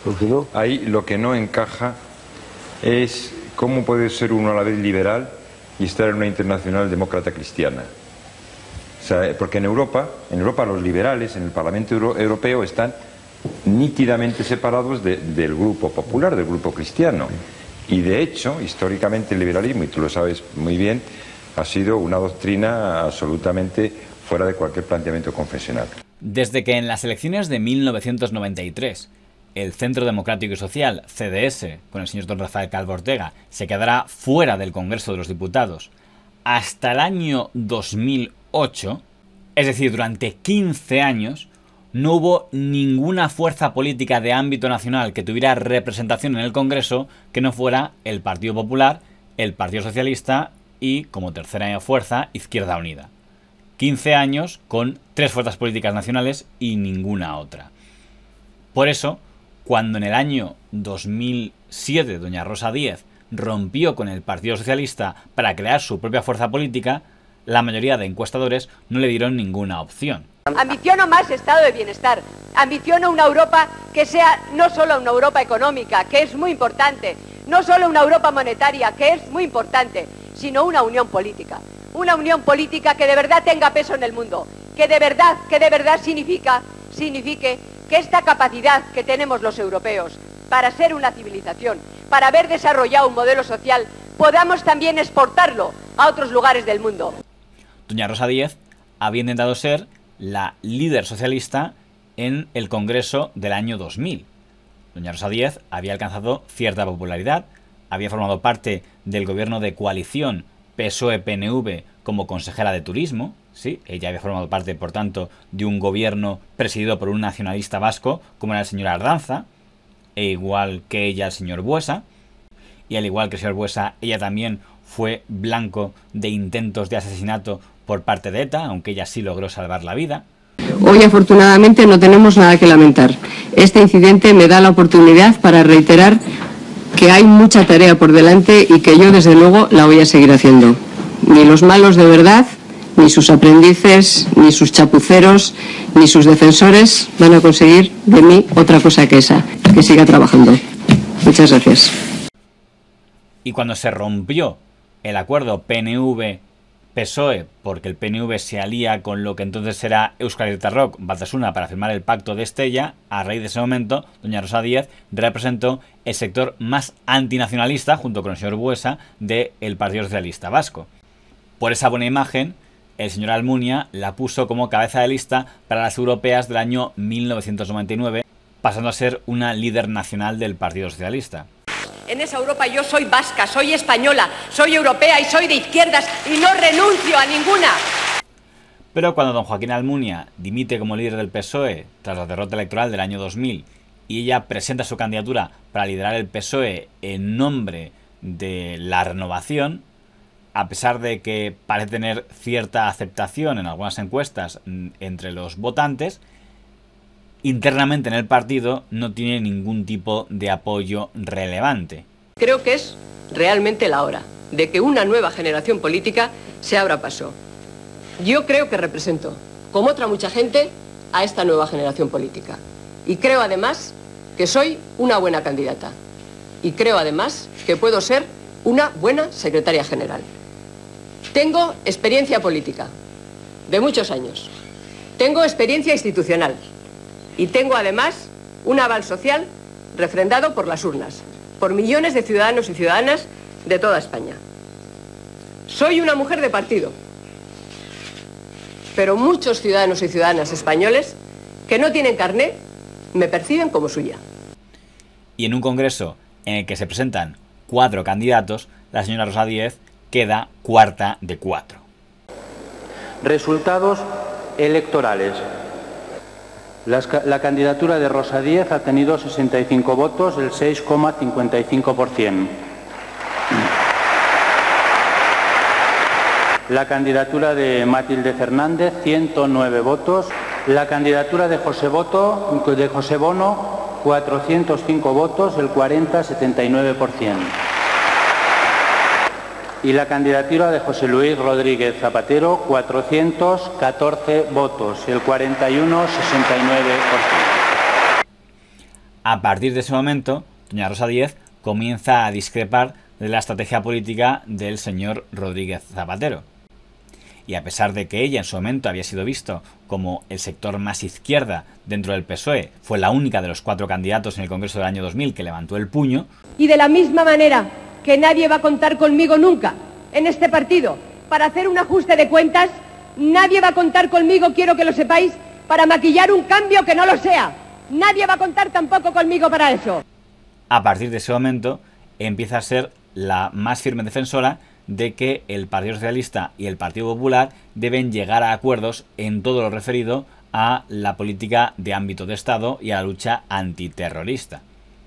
Porque no. Ahí lo que no encaja es cómo puede ser uno a la vez liberal y estar en una internacional demócrata cristiana. O sea, porque en Europa los liberales en el Parlamento Europeo están nítidamente separados del grupo popular, del grupo cristiano. Y de hecho, históricamente el liberalismo, y tú lo sabes muy bien, ha sido una doctrina absolutamente fuera de cualquier planteamiento confesional. Desde que en las elecciones de 1993 el Centro Democrático y Social, CDS, con el señor don Rafael Calvo Ortega, se quedará fuera del Congreso de los Diputados, hasta el año 2008, es decir, durante 15 años, no hubo ninguna fuerza política de ámbito nacional que tuviera representación en el Congreso que no fuera el Partido Popular, el Partido Socialista y, como tercera fuerza, Izquierda Unida. 15 años con 3 fuerzas políticas nacionales y ninguna otra. Por eso, cuando en el año 2007 doña Rosa Díez rompió con el Partido Socialista para crear su propia fuerza política, la mayoría de encuestadores no le dieron ninguna opción. Ambiciono más estado de bienestar, ambiciono una Europa que sea no solo una Europa económica, que es muy importante, no solo una Europa monetaria, que es muy importante, sino una unión política. Una unión política que de verdad tenga peso en el mundo, que de verdad signifique que esta capacidad que tenemos los europeos para ser una civilización, para haber desarrollado un modelo social, podamos también exportarlo a otros lugares del mundo. Doña Rosa Díez había intentado ser la líder socialista en el Congreso del año 2000. Doña Rosa Díez había alcanzado cierta popularidad, había formado parte del gobierno de coalición PSOE-PNV como consejera de turismo, ¿sí? Ella había formado parte, por tanto, de un gobierno presidido por un nacionalista vasco como era el señor Ardanza, e igual que ella el señor Buesa, y al igual que el señor Buesa, ella también fue blanco de intentos de asesinato por parte de ETA, aunque ella sí logró salvar la vida. Hoy afortunadamente no tenemos nada que lamentar. Este incidente me da la oportunidad para reiterar que hay mucha tarea por delante y que yo desde luego la voy a seguir haciendo. Ni los malos de verdad, ni sus aprendices, ni sus chapuceros, ni sus defensores van a conseguir de mí otra cosa que esa, que siga trabajando. Muchas gracias. Y cuando se rompió el acuerdo PNV-PSOE, porque el PNV se alía con lo que entonces era Euskal Herria Batasuna para firmar el pacto de Estella, a raíz de ese momento, doña Rosa Díez representó el sector más antinacionalista, junto con el señor Buesa, del Partido Socialista Vasco. Por esa buena imagen, el señor Almunia la puso como cabeza de lista para las europeas del año 1999, pasando a ser una líder nacional del Partido Socialista. En esa Europa yo soy vasca, soy española, soy europea y soy de izquierdas y no renuncio a ninguna. Pero cuando don Joaquín Almunia dimite como líder del PSOE tras la derrota electoral del año 2000 y ella presenta su candidatura para liderar el PSOE en nombre de la renovación, a pesar de que parece tener cierta aceptación en algunas encuestas entre los votantes, internamente en el partido no tiene ningún tipo de apoyo relevante. Creo que es realmente la hora de que una nueva generación política se abra paso. Yo creo que represento, como otra mucha gente, a esta nueva generación política. Y creo además que soy una buena candidata. Y creo además que puedo ser una buena secretaria general. Tengo experiencia política, de muchos años. Tengo experiencia institucional. Y tengo además un aval social refrendado por las urnas, por millones de ciudadanos y ciudadanas de toda España. Soy una mujer de partido, pero muchos ciudadanos y ciudadanas españoles que no tienen carné me perciben como suya. Y en un congreso en el que se presentan 4 candidatos, la señora Rosa Díez queda cuarta de 4. Resultados electorales. La candidatura de Rosa Díez ha tenido 65 votos, el 6,55%. La candidatura de Matilde Fernández, 109 votos. La candidatura de José Bono, 405 votos, el 40,79%. Y la candidatura de José Luis Rodríguez Zapatero, 414 votos, el 41,69%. A partir de ese momento, doña Rosa Díez comienza a discrepar de la estrategia política del señor Rodríguez Zapatero. Y a pesar de que ella en su momento había sido visto como el sector más izquierda dentro del PSOE, fue la única de los 4 candidatos en el Congreso del año 2000 que levantó el puño. Y de la misma manera que nadie va a contar conmigo nunca en este partido para hacer un ajuste de cuentas, nadie va a contar conmigo, quiero que lo sepáis, para maquillar un cambio que no lo sea. Nadie va a contar tampoco conmigo para eso. A partir de ese momento empieza a ser la más firme defensora de que el Partido Socialista y el Partido Popular deben llegar a acuerdos en todo lo referido a la política de ámbito de Estado y a la lucha antiterrorista.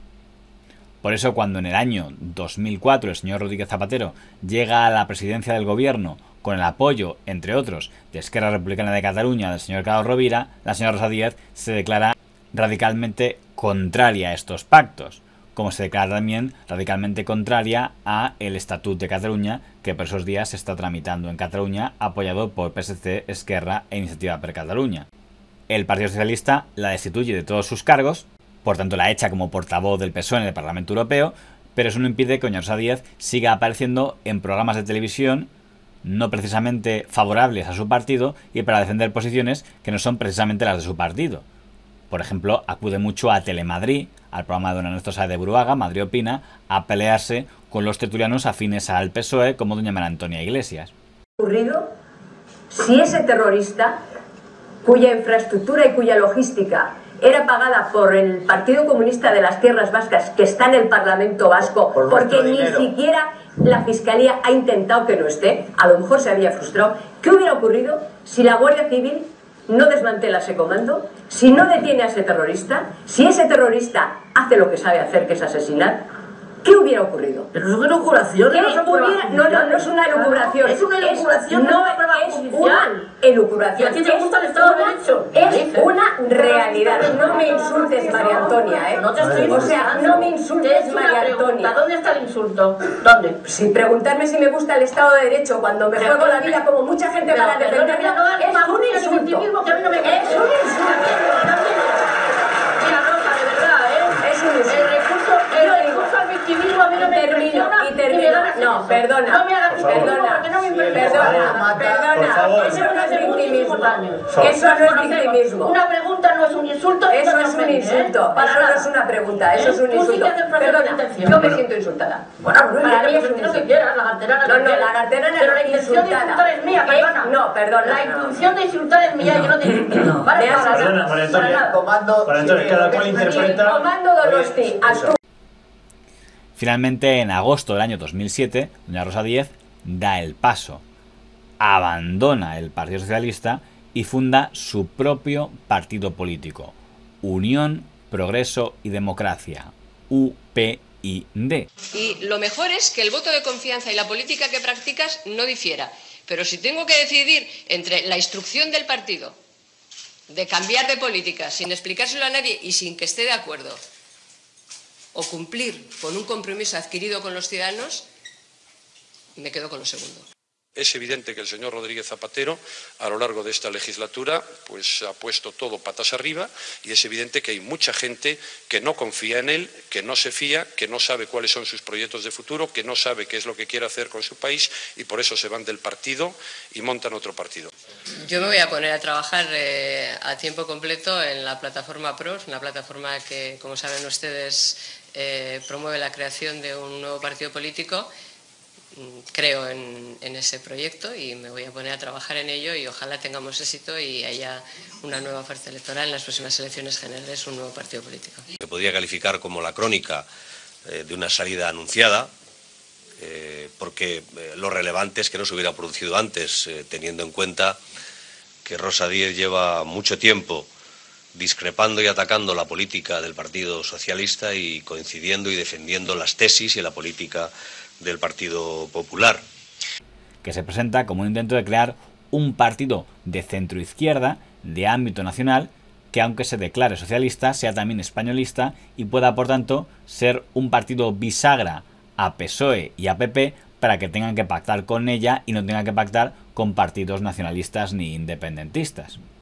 Por eso, cuando en el año 2004 el señor Rodríguez Zapatero llega a la presidencia del gobierno con el apoyo, entre otros, de Esquerra Republicana de Cataluña del señor Carlos Rovira, la señora Rosa Díez se declara radicalmente contraria a estos pactos, como se declara también radicalmente contraria a el Estatut de Cataluña, que por esos días se está tramitando en Cataluña, apoyado por PSC, Esquerra e Iniciativa per Catalunya. El Partido Socialista la destituye de todos sus cargos, por tanto la echa como portavoz del PSOE en el Parlamento Europeo, pero eso no impide que doña Rosa Díez siga apareciendo en programas de televisión no precisamente favorables a su partido y para defender posiciones que no son precisamente las de su partido. Por ejemplo, acude mucho a Telemadrid, al programa de don Ernesto Sáez de Buruaga, Madrid Opina, a pelearse con los tertulianos afines al PSOE como doña María Antonia Iglesias. Ocurrido si ese terrorista, cuya infraestructura y cuya logística era pagada por el Partido Comunista de las Tierras Vascas, que está en el Parlamento Vasco, porque ni siquiera la Fiscalía ha intentado que no esté, a lo mejor se había frustrado. ¿Qué hubiera ocurrido si la Guardia Civil no desmantela ese comando, si no detiene a ese terrorista, si ese terrorista hace lo que sabe hacer, que es asesinar? ¿Qué hubiera ocurrido? Pero es una elucubración. No, no es una elucubración. Es una elucubración. No es una elucubración. ¿Y a ti te gusta el Estado de Derecho? Es una realidad. No me insultes, María Antonia, ¿eh? No te estoy insultando. O sea, no me insultes, María Antonia. ¿Dónde está el insulto? ¿Dónde? Sin preguntarme si me gusta el Estado de Derecho cuando me juego la vida como mucha gente para defenderlo, es un insulto. Que a mí no me es un insulto. Mira, Rosa, de verdad, ¿eh? Es un insulto. El recurso al victimismo a mí no me impresiona. No, perdona. No me hagas perdona. porque no me impresiona. Perdona. Eso no es victimismo. Eso no es victimismo. Una pregunta no es un insulto. Eso es un insulto. Eso no es una pregunta. Eso es un insulto. Perdona. Yo me siento insultada. Bueno, para mí es un lo que insulto. quieras, lagarterana. No, lagarterana. Pero la intención de insultar es mía, perdona. No, perdona. La intención de insultar es mía, yo no te insulto. Vale, Perdona, María Antonia. María Antonia, cada cual interpreta. Comando Donosti, actúa. Finalmente, en agosto del año 2007, doña Rosa Díez da el paso, abandona el Partido Socialista y funda su propio partido político, Unión, Progreso y Democracia, UPyD. Y lo mejor es que el voto de confianza y la política que practicas no difiera. Pero si tengo que decidir entre la instrucción del partido de cambiar de política sin explicárselo a nadie y sin que esté de acuerdo, o cumplir con un compromiso adquirido con los ciudadanos, me quedo con lo segundo. Es evidente que el señor Rodríguez Zapatero, a lo largo de esta legislatura, pues ha puesto todo patas arriba y es evidente que hay mucha gente que no confía en él, que no se fía, que no sabe cuáles son sus proyectos de futuro, que no sabe qué es lo que quiere hacer con su país y por eso se van del partido y montan otro partido. Yo me voy a poner a trabajar a tiempo completo en la plataforma PROS, una plataforma que, como saben ustedes, promueve la creación de un nuevo partido político. Creo en ese proyecto y me voy a poner a trabajar en ello y ojalá tengamos éxito y haya una nueva fuerza electoral en las próximas elecciones generales, un nuevo partido político. Se podría calificar como la crónica de una salida anunciada, porque lo relevante es que no se hubiera producido antes, teniendo en cuenta que Rosa Díez lleva mucho tiempo discrepando y atacando la política del Partido Socialista y coincidiendo y defendiendo las tesis y la política del Partido Popular. Que se presenta como un intento de crear un partido de centroizquierda, de ámbito nacional, que aunque se declare socialista, sea también españolista y pueda, por tanto, ser un partido bisagra a PSOE y a PP para que tengan que pactar con ella y no tengan que pactar con partidos nacionalistas ni independentistas.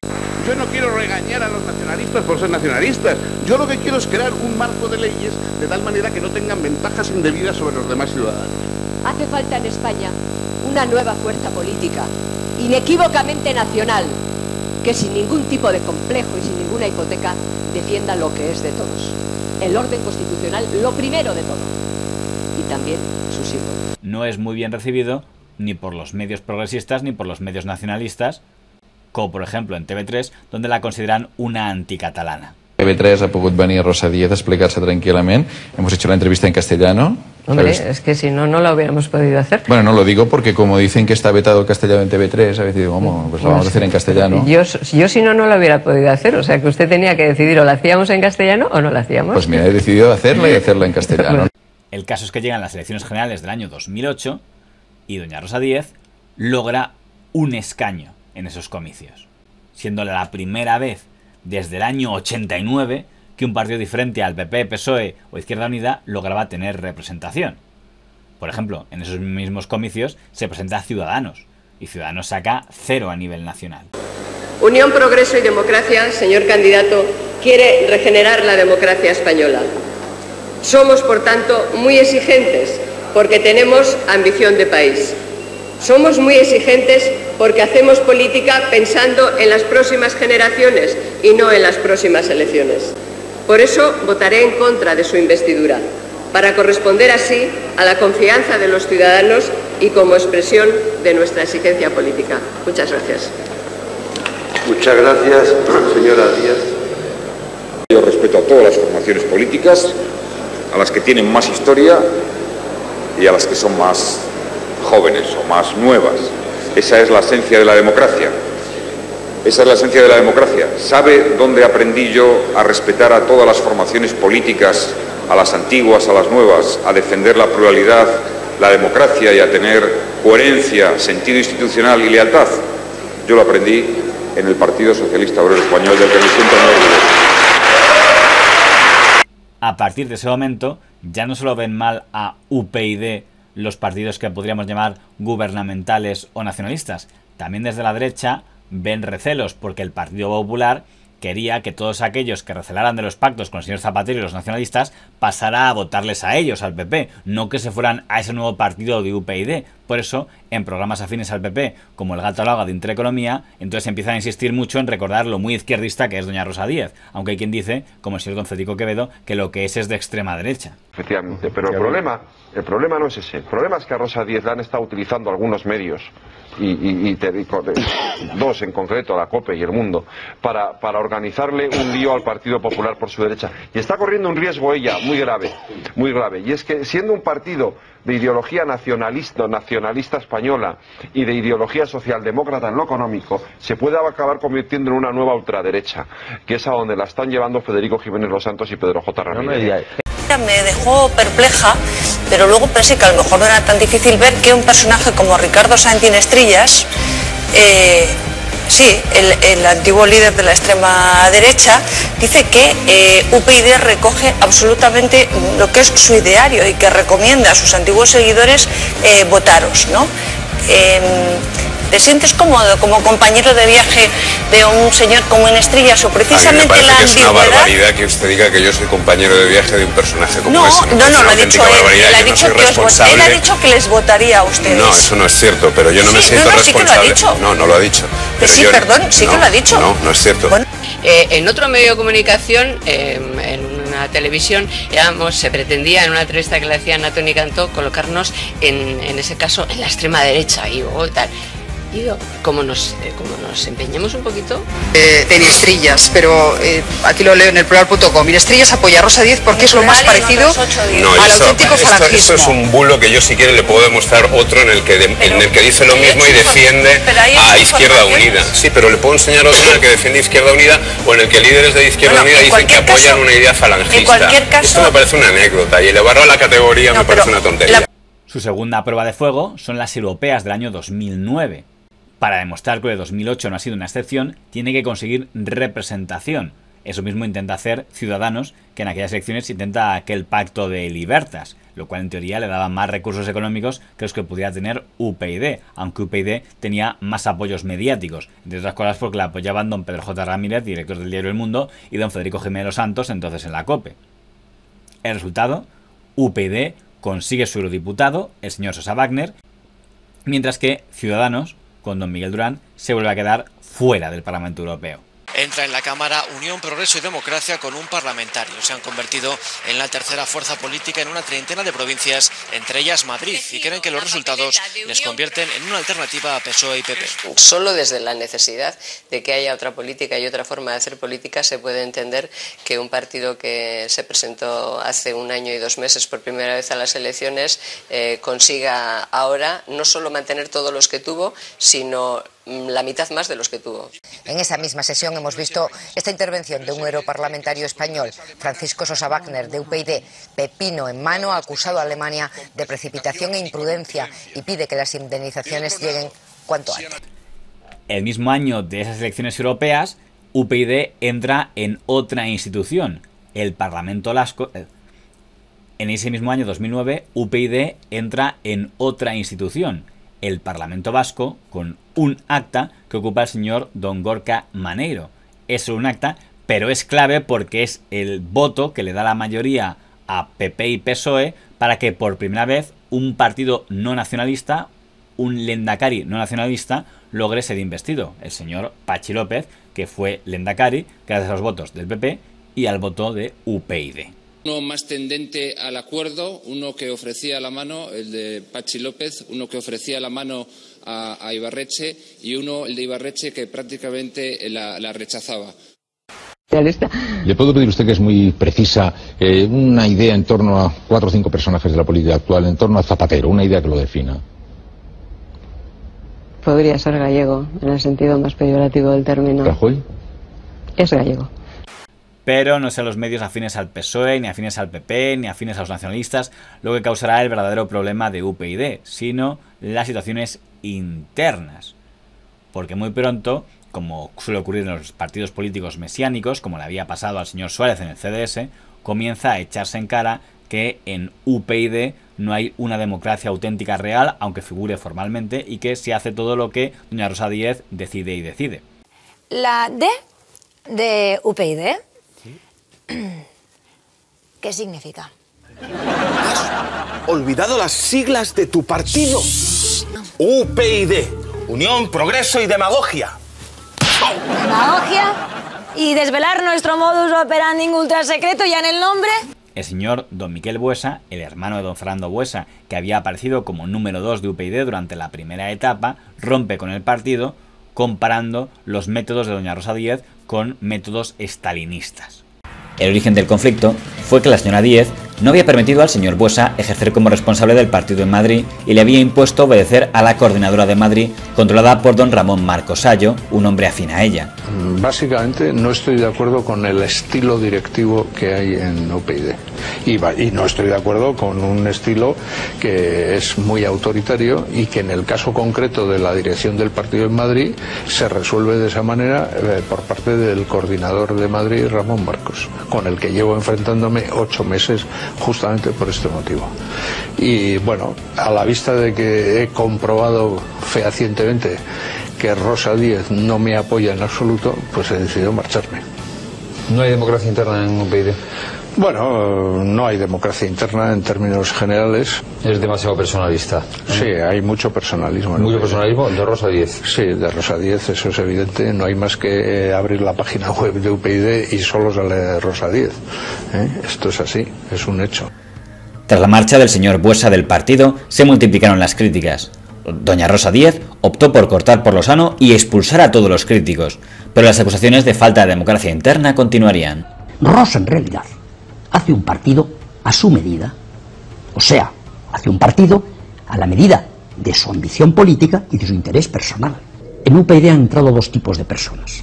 Yo no quiero regañar a los nacionalistas por ser nacionalistas. Yo lo que quiero es crear un marco de leyes de tal manera que no tengan ventajas indebidas sobre los demás ciudadanos. Hace falta en España una nueva fuerza política, inequívocamente nacional, que sin ningún tipo de complejo y sin ninguna hipoteca defienda lo que es de todos. El orden constitucional, lo primero de todo. Y también sus hijos. No es muy bien recibido ni por los medios progresistas ni por los medios nacionalistas, como por ejemplo en TV3, donde la consideran una anticatalana. TV3 ha pogut venir Rosa Díez a explicarse tranquilamente. Hemos hecho la entrevista en castellano. Hombre, ¿sabes? es que si no, no lo hubiéramos podido hacer. Bueno, no lo digo porque como dicen que está vetado el castellano en TV3, a veces digo, ¿cómo? Pues lo vamos a hacer en castellano. Yo si no, no lo hubiera podido hacer. O sea, que usted tenía que decidir o la hacíamos en castellano o no la hacíamos. Pues mira, he decidido hacerla y hacerla en castellano. El caso es que llegan las elecciones generales del año 2008 y doña Rosa Díez logra un escaño en esos comicios, siendo la primera vez desde el año 89 que un partido diferente al PP, PSOE o Izquierda Unida lograba tener representación. Por ejemplo, en esos mismos comicios se presenta Ciudadanos, y Ciudadanos saca 0 a nivel nacional. Unión, Progreso y Democracia, señor candidato, quiere regenerar la democracia española. Somos, por tanto, muy exigentes porque tenemos ambición de país. Somos muy exigentes porque hacemos política pensando en las próximas generaciones y no en las próximas elecciones. Por eso votaré en contra de su investidura, para corresponder así a la confianza de los ciudadanos y como expresión de nuestra exigencia política. Muchas gracias. Muchas gracias, señora Díaz. Yo respeto a todas las formaciones políticas, a las que tienen más historia y a las que son más jóvenes o más nuevas. Esa es la esencia de la democracia. Esa es la esencia de la democracia. ¿Sabe dónde aprendí yo a respetar a todas las formaciones políticas, a las antiguas, a las nuevas, a defender la pluralidad, la democracia y a tener coherencia, sentido institucional y lealtad? Yo lo aprendí en el Partido Socialista Obrero Español, del que me siento muy orgulloso. A partir de ese momento, ya no solo ven mal a UPyD los partidos que podríamos llamar gubernamentales o nacionalistas, también desde la derecha ven recelos porque el Partido Popular quería que todos aquellos que recelaran de los pactos con el señor Zapatero y los nacionalistas pasara a votarles a ellos, al PP, no que se fueran a ese nuevo partido de UPyD. Por eso, en programas afines al PP, como El gato al agua de Intereconomía, entonces empiezan a insistir mucho en recordar lo muy izquierdista que es doña Rosa Díez, aunque hay quien dice, como el señor don Federico Quevedo, que lo que es de extrema derecha. Efectivamente, pero el problema no es ese. El problema es que a Rosa Díez la han estado utilizando algunos medios, dos en concreto, la COPE y El Mundo, para organizarle un lío al Partido Popular por su derecha. Y está corriendo un riesgo ella muy grave, y es que siendo un partido de ideología nacionalista española y de ideología socialdemócrata en lo económico, se puede acabar convirtiendo en una nueva ultraderecha, que es a donde la están llevando Federico Jiménez Los Santos y Pedro J. Ramírez. Me dejó perpleja, pero luego pensé que a lo mejor no era tan difícil ver que un personaje como Ricardo Sáenz Inestrillas, el antiguo líder de la extrema derecha, dice que UPyD recoge absolutamente lo que es su ideario y que recomienda a sus antiguos seguidores votaros, ¿no? ¿Te sientes cómodo como compañero de viaje de un señor como Inestrillas o precisamente a mí me parece la que es una ambigüedad? barbaridad que usted diga que yo soy compañero de viaje de un personaje como ese. No, lo ha dicho él. Él ha dicho que él ha dicho que les votaría a ustedes. No, eso no es cierto, pero yo no me siento responsable. Sí que lo ha dicho. No lo ha dicho. Pero sí, perdón, sí que lo ha dicho. No es cierto. Bueno, en otro medio de comunicación, en una televisión, se pretendía en una entrevista que le hacían a Toni Cantó colocarnos en ese caso en la extrema derecha y tal. Como nos empeñemos un poquito. De Inestrillas, pero aquí lo leo en el plural.com. Inestrillas apoya a Rosa Díez porque es lo más parecido al auténtico falangismo. Eso es un bulo que yo, si quiere, le puedo demostrar otro en el que dice lo mismo y defiende a Izquierda Unida. Sí, pero le puedo enseñar otro en el que defiende Izquierda Unida o en el que líderes de Izquierda Unida dicen que apoyan una idea falangista. En cualquier caso, esto me parece una anécdota y elevarlo a la categoría me parece una tontería. Su segunda prueba de fuego son las europeas del año 2009. Para demostrar que el 2008 no ha sido una excepción, tiene que conseguir representación. Eso mismo intenta hacer Ciudadanos, que en aquellas elecciones intenta aquel pacto de libertas. lo cual en teoría le daba más recursos económicos que los que pudiera tener UPyD, aunque UPyD tenía más apoyos mediáticos, entre otras cosas porque la apoyaban don Pedro J. Ramírez, director del diario El Mundo, y don Federico Jiménez Los Santos, entonces en la COPE. El resultado, UPyD consigue su eurodiputado, el señor Sosa Wagner, mientras que Ciudadanos, con don Miguel Durán, se vuelve a quedar fuera del Parlamento Europeo. Entra en la Cámara Unión, Progreso y Democracia con un parlamentario. Se han convertido en la tercera fuerza política en una treintena de provincias, entre ellas Madrid, y creen que los resultados les convierten en una alternativa a PSOE y PP. Solo desde la necesidad de que haya otra política y otra forma de hacer política se puede entender que un partido que se presentó hace 1 año y 2 meses por primera vez a las elecciones consiga ahora no solo mantener todos los que tuvo, sino la mitad más de los que tuvo. En esa misma sesión hemos visto esta intervención de un europarlamentario español, Francisco Sosa Wagner, de UPyD, pepino en mano, ha acusado a Alemania de precipitación e imprudencia y pide que las indemnizaciones lleguen cuanto antes. El mismo año de esas elecciones europeas, UPyD entra en otra institución, el Parlamento Vasco. En ese mismo año, 2009, UPyD entra en otra institución, el Parlamento Vasco, con un acta que ocupa el señor don Gorka Maneiro. Es un acta, pero es clave porque es el voto que le da la mayoría a PP y PSOE para que por primera vez un partido no nacionalista, un lehendakari no nacionalista, logre ser investido. El señor Patxi López, que fue lehendakari gracias a los votos del PP y al voto de UPyD. Uno más tendente al acuerdo, uno que ofrecía la mano, el de Patxi López, uno que ofrecía la mano a Ibarretxe y uno, el de Ibarretxe, que prácticamente la rechazaba. ¿Le puedo pedir a usted, que es muy precisa, una idea en torno a 4 o 5 personajes de la política actual, en torno a Zapatero, una idea que lo defina? Podría ser gallego, en el sentido más peyorativo del término. ¿Rajoy? Es gallego. Pero no sean los medios afines al PSOE, ni afines al PP, ni afines a los nacionalistas, lo que causará el verdadero problema de UPyD, sino las situaciones internas. Porque muy pronto, como suele ocurrir en los partidos políticos mesiánicos, como le había pasado al señor Suárez en el CDS, comienza a echarse en cara que en UPyD no hay una democracia auténtica real, aunque figure formalmente, y que se hace todo lo que doña Rosa Díez decide y decide. La D de UPyD, ¿qué significa? ¿Has olvidado las siglas de tu partido? UPyD, Unión, Progreso y Demagogia. ¿Demagogia? ¿Y desvelar nuestro modus operandi ultra secreto ya en el nombre? El señor don Miquel Buesa, el hermano de don Fernando Buesa, que había aparecido como número 2 de UPyD durante la primera etapa, rompe con el partido comparando los métodos de doña Rosa Díez con métodos estalinistas. El origen del conflicto fue que la señora Díez no había permitido al señor Buesa ejercer como responsable del partido en Madrid y le había impuesto obedecer a la coordinadora de Madrid, controlada por don Ramón Marcosayo, un hombre afín a ella. Básicamente no estoy de acuerdo con el estilo directivo que hay en UPyD y no estoy de acuerdo con un estilo que es muy autoritario y que en el caso concreto de la dirección del partido en Madrid se resuelve de esa manera por parte del coordinador de Madrid, Ramón Marcos, con el que llevo enfrentándome 8 meses justamente por este motivo. Y bueno, a la vista de que he comprobado fehacientemente que Rosa Díez no me apoya en absoluto, pues he decidido marcharme. ¿No hay democracia interna en UPyD? Bueno, no hay democracia interna en términos generales. Es demasiado personalista. Sí, hay mucho personalismo. ¿Mucho personalismo? ¿De Rosa Díez? Sí, de Rosa Díez, eso es evidente. No hay más que abrir la página web de UPyD y solo sale Rosa Díez. Esto es así, es un hecho. Tras la marcha del señor Buesa del partido, se multiplicaron las críticas. Doña Rosa Díez optó por cortar por lo sano y expulsar a todos los críticos, pero las acusaciones de falta de democracia interna continuarían. Rosa, en realidad, hace un partido a su medida, o sea, hace un partido a la medida de su ambición política y de su interés personal. En UPyD han entrado 2 tipos de personas.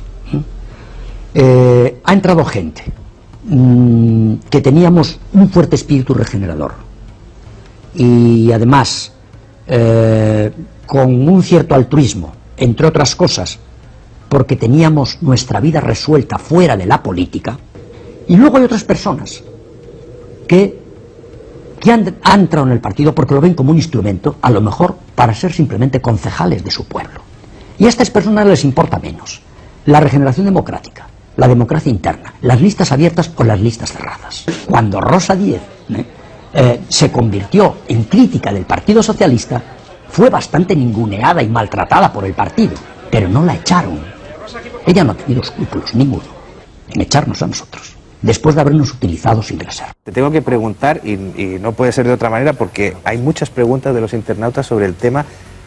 Ha entrado gente que teníamos un fuerte espíritu regenerador y además con un cierto altruismo, entre otras cosas, porque teníamos nuestra vida resuelta fuera de la política. Y luego hay otras personas que que han entrado en el partido porque lo ven como un instrumento, a lo mejor para ser simplemente concejales de su pueblo. Y a estas personas les importa menos la regeneración democrática, la democracia interna, las listas abiertas o las listas cerradas. Cuando Rosa Díez se convirtió en crítica del Partido Socialista, fue bastante ninguneada y maltratada por el partido, pero no la echaron. Ella no ha tenido escrúpulos ninguno en echarnos a nosotros, después de habernos utilizado sin reserva. Te tengo que preguntar, y no puede ser de otra manera, porque hay muchas preguntas de los internautas sobre el tema.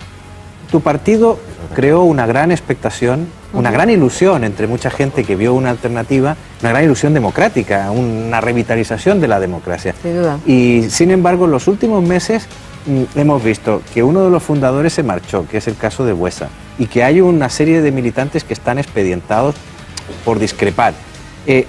Tu partido creó una gran expectación, una gran ilusión entre mucha gente que vio una alternativa, una gran ilusión democrática, una revitalización de la democracia. Sin duda. Y sin embargo, en los últimos meses hemos visto que uno de los fundadores se marchó, que es el caso de Buesa, y que hay una serie de militantes que están expedientados por discrepar. ¿Qué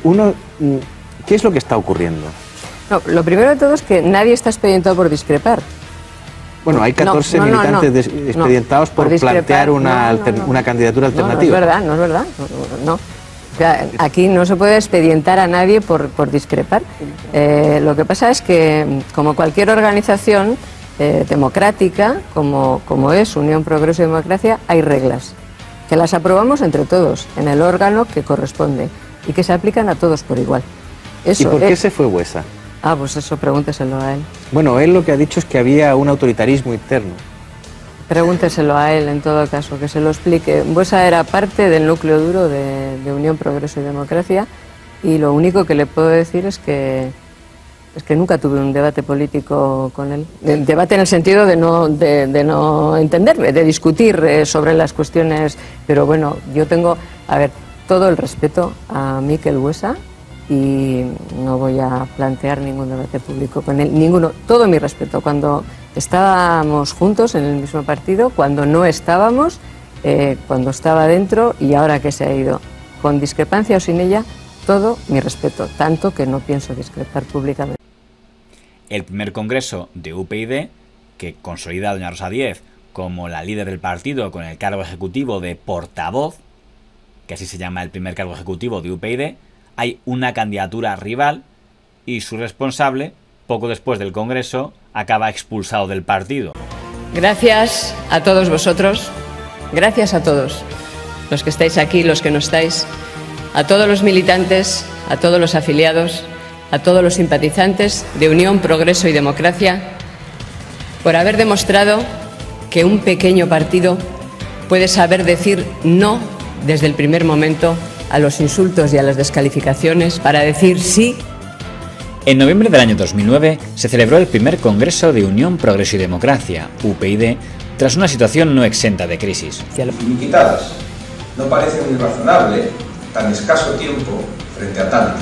es lo que está ocurriendo? No, lo primero de todo es que nadie está expedientado por discrepar. Bueno, hay 14 militantes expedientados por plantear una candidatura alternativa. No es verdad. No. O sea, aquí no se puede expedientar a nadie por discrepar. Lo que pasa es que, como cualquier organización democrática, como es Unión, Progreso y Democracia, hay reglas que las aprobamos entre todos en el órgano que corresponde y que se aplican a todos por igual. ¿Y por qué se fue Buesa? Pues eso pregúnteselo a él. Bueno, él lo que ha dicho es que había un autoritarismo interno. Pregúnteselo a él, en todo caso, que se lo explique. Buesa era parte del núcleo duro de Unión, Progreso y Democracia, y lo único que le puedo decir es que nunca tuve un debate político con él. Debate en el sentido de no entenderme, de discutir sobre las cuestiones. Pero bueno, yo tengo, todo el respeto a Mikel Buesa, y no voy a plantear ningún debate público con él, ninguno, todo mi respeto. Cuando estábamos juntos en el mismo partido, cuando no estábamos, cuando estaba dentro y ahora que se ha ido, con discrepancia o sin ella, todo mi respeto, tanto que no pienso discrepar públicamente. El primer congreso de UPyD, que consolida a doña Rosa Díez como la líder del partido con el cargo ejecutivo de portavoz, que así se llama el primer cargo ejecutivo de UPyD, hay una candidatura rival y su responsable, poco después del Congreso, acaba expulsado del partido. Gracias a todos vosotros, gracias a todos los que estáis aquí, los que no estáis, a todos los militantes, a todos los afiliados, a todos los simpatizantes de Unión, Progreso y Democracia, por haber demostrado que un pequeño partido puede saber decir no desde el primer momento a los insultos y a las descalificaciones para decir sí. En noviembre del año 2009 se celebró el primer Congreso de Unión, Progreso y Democracia, UPyD, tras una situación no exenta de crisis. Finiquitadas. No parece muy razonable tan escaso tiempo frente a tantas.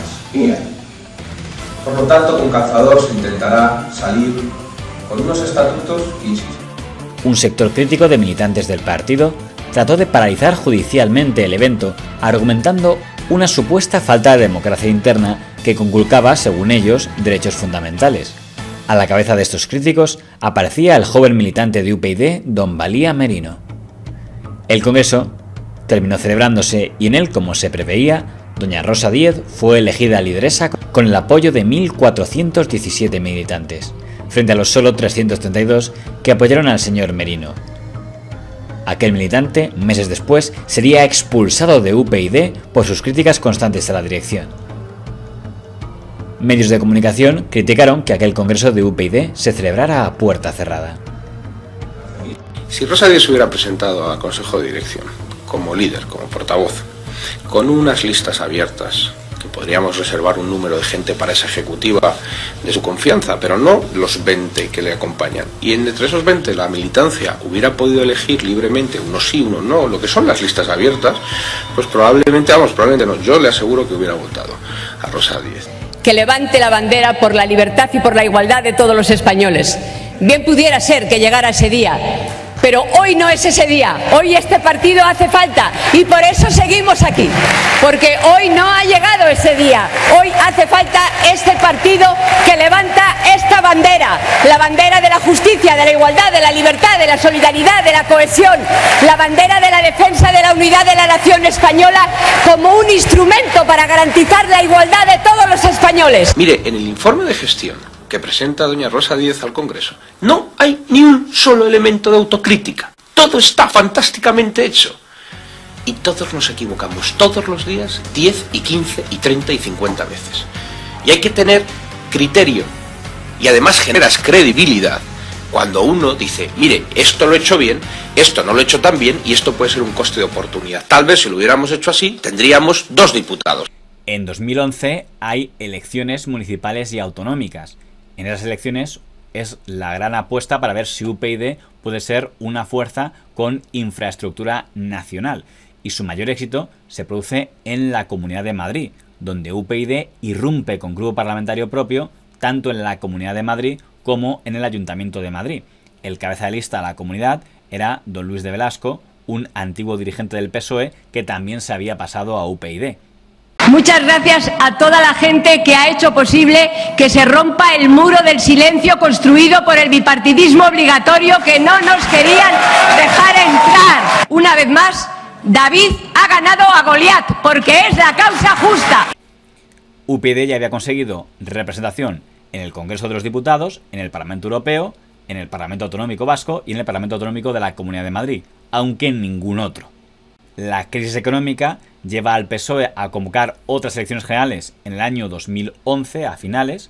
Por lo tanto, con Cazador se intentará salir con unos estatutos que, insisto. Un sector crítico de militantes del partido trató de paralizar judicialmente el evento, argumentando una supuesta falta de democracia interna que conculcaba, según ellos, derechos fundamentales. A la cabeza de estos críticos aparecía el joven militante de UPyD, don Valía Merino. El congreso terminó celebrándose y en él, como se preveía, doña Rosa Díez fue elegida lideresa con el apoyo de 1.417 militantes, frente a los solo 332 que apoyaron al señor Merino. Aquel militante, meses después, sería expulsado de UPyD por sus críticas constantes a la dirección. Medios de comunicación criticaron que aquel congreso de UPyD se celebrara a puerta cerrada. Si Rosa Díez se hubiera presentado al Consejo de Dirección como líder, como portavoz, con unas listas abiertas, que podríamos reservar un número de gente para esa ejecutiva de su confianza, pero no los 20 que le acompañan. Y entre esos 20 la militancia hubiera podido elegir libremente unos sí, unos no, lo que son las listas abiertas, pues probablemente no, yo le aseguro que hubiera votado a Rosa Díez. Que levante la bandera por la libertad y por la igualdad de todos los españoles. Bien pudiera ser que llegara ese día, pero hoy no es ese día. Hoy este partido hace falta y por eso seguimos aquí, porque hoy no ha llegado ese día. Hoy hace falta este partido que levanta esta bandera, la bandera de la justicia, de la igualdad, de la libertad, de la solidaridad, de la cohesión, la bandera de la defensa de la unidad de la nación española como un instrumento para garantizar la igualdad de todos los españoles. Mire, en el informe de gestión que presenta doña Rosa Díez al Congreso, no hay ni un solo elemento de autocrítica. Todo está fantásticamente hecho. Y todos nos equivocamos todos los días 10 y 15 y 30 y 50 veces. Y hay que tener criterio. Y además generas credibilidad cuando uno dice, mire, esto lo he hecho bien, esto no lo he hecho tan bien y esto puede ser un coste de oportunidad. Tal vez si lo hubiéramos hecho así, tendríamos 2 diputados. En 2011 hay elecciones municipales y autonómicas. En esas elecciones es la gran apuesta para ver si UPyD puede ser una fuerza con infraestructura nacional. Y su mayor éxito se produce en la Comunidad de Madrid, donde UPyD irrumpe con grupo parlamentario propio tanto en la Comunidad de Madrid como en el Ayuntamiento de Madrid. El cabeza de lista de la comunidad era don Luis de Velasco, un antiguo dirigente del PSOE que también se había pasado a UPyD. Muchas gracias a toda la gente que ha hecho posible que se rompa el muro del silencio construido por el bipartidismo obligatorio que no nos querían dejar entrar. Una vez más, David ha ganado a Goliat porque es la causa justa. UPyD ya había conseguido representación en el Congreso de los Diputados, en el Parlamento Europeo, en el Parlamento Autonómico Vasco y en el Parlamento Autonómico de la Comunidad de Madrid, aunque en ningún otro. La crisis económica lleva al PSOE a convocar otras elecciones generales en el año 2011, a finales.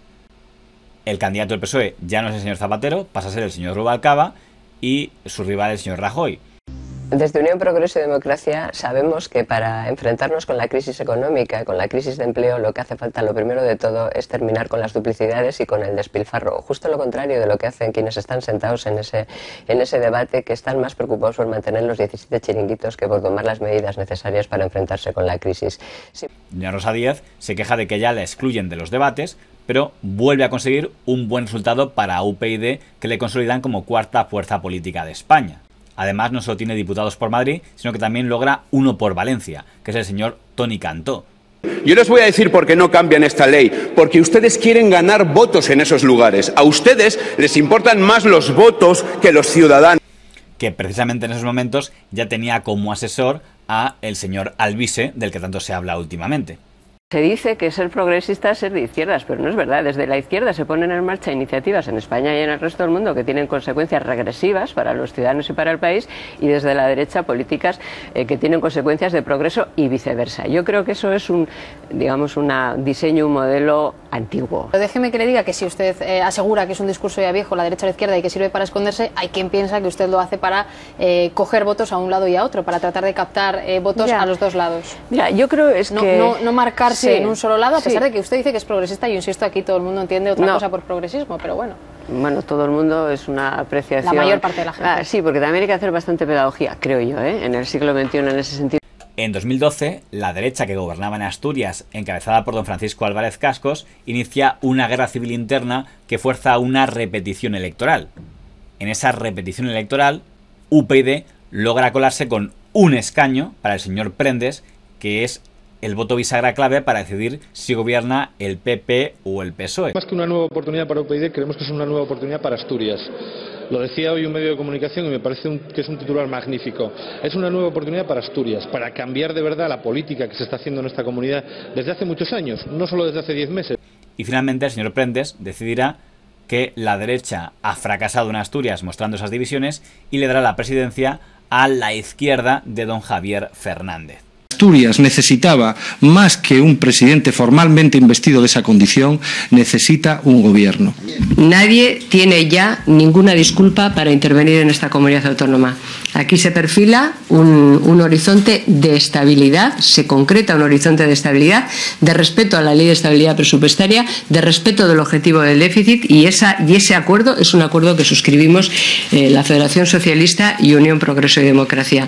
El candidato del PSOE ya no es el señor Zapatero, pasa a ser el señor Rubalcaba y su rival el señor Rajoy. Desde Unión Progreso y Democracia sabemos que para enfrentarnos con la crisis económica, con la crisis de empleo, lo que hace falta, lo primero de todo, es terminar con las duplicidades y con el despilfarro. Justo lo contrario de lo que hacen quienes están sentados en ese debate, que están más preocupados por mantener los 17 chiringuitos que por tomar las medidas necesarias para enfrentarse con la crisis. Sí. Doña Rosa Díez se queja de que ya la excluyen de los debates, pero vuelve a conseguir un buen resultado para UPyD, que le consolidan como cuarta fuerza política de España. Además, no solo tiene diputados por Madrid, sino que también logra uno por Valencia, que es el señor Toni Cantó. Yo les voy a decir por qué no cambian esta ley, porque ustedes quieren ganar votos en esos lugares. A ustedes les importan más los votos que los ciudadanos. Que precisamente en esos momentos ya tenía como asesor a el señor Alvise, del que tanto se habla últimamente. Se dice que ser progresista es ser de izquierdas, pero no es verdad. Desde la izquierda se ponen en marcha iniciativas en España y en el resto del mundo que tienen consecuencias regresivas para los ciudadanos y para el país, y desde la derecha políticas que tienen consecuencias de progreso y viceversa. Yo creo que eso es un diseño, un modelo antiguo. Déjeme que le diga que si usted asegura que es un discurso ya viejo, la derecha o la izquierda, y que sirve para esconderse, hay quien piensa que usted lo hace para coger votos a un lado y a otro, para tratar de captar votos a los dos lados. Mira, yo creo no marcarse en un solo lado, a pesar sí. de que usted dice que es progresista. Yo insisto, aquí todo el mundo entiende otra cosa por progresismo, pero bueno. Bueno, todo el mundo es una apreciación. La mayor parte de la gente. Sí, porque también hay que hacer bastante pedagogía, creo yo, en el siglo XXI en ese sentido. En 2012, la derecha que gobernaba en Asturias, encabezada por don Francisco Álvarez Cascos, inicia una guerra civil interna que fuerza a una repetición electoral. En esa repetición electoral, UPyD logra colarse con un escaño para el señor Prendes, que es el voto bisagra clave para decidir si gobierna el PP o el PSOE. Más que una nueva oportunidad para UPyD, creemos que es una nueva oportunidad para Asturias. Lo decía hoy un medio de comunicación y me parece que es un titular magnífico. Es una nueva oportunidad para Asturias, para cambiar de verdad la política que se está haciendo en esta comunidad desde hace muchos años, no solo desde hace 10 meses. Y finalmente el señor Prendes decidirá que la derecha ha fracasado en Asturias mostrando esas divisiones y le dará la presidencia a la izquierda de don Javier Fernández. Asturias necesitaba, más que un presidente formalmente investido de esa condición, necesita un gobierno. Nadie tiene ya ninguna disculpa para intervenir en esta comunidad autónoma. Aquí se perfila un horizonte de estabilidad, se concreta un horizonte de estabilidad, de respeto a la ley de estabilidad presupuestaria, de respeto del objetivo del déficit, y ese acuerdo es un acuerdo que suscribimos la Federación Socialista y Unión Progreso y Democracia.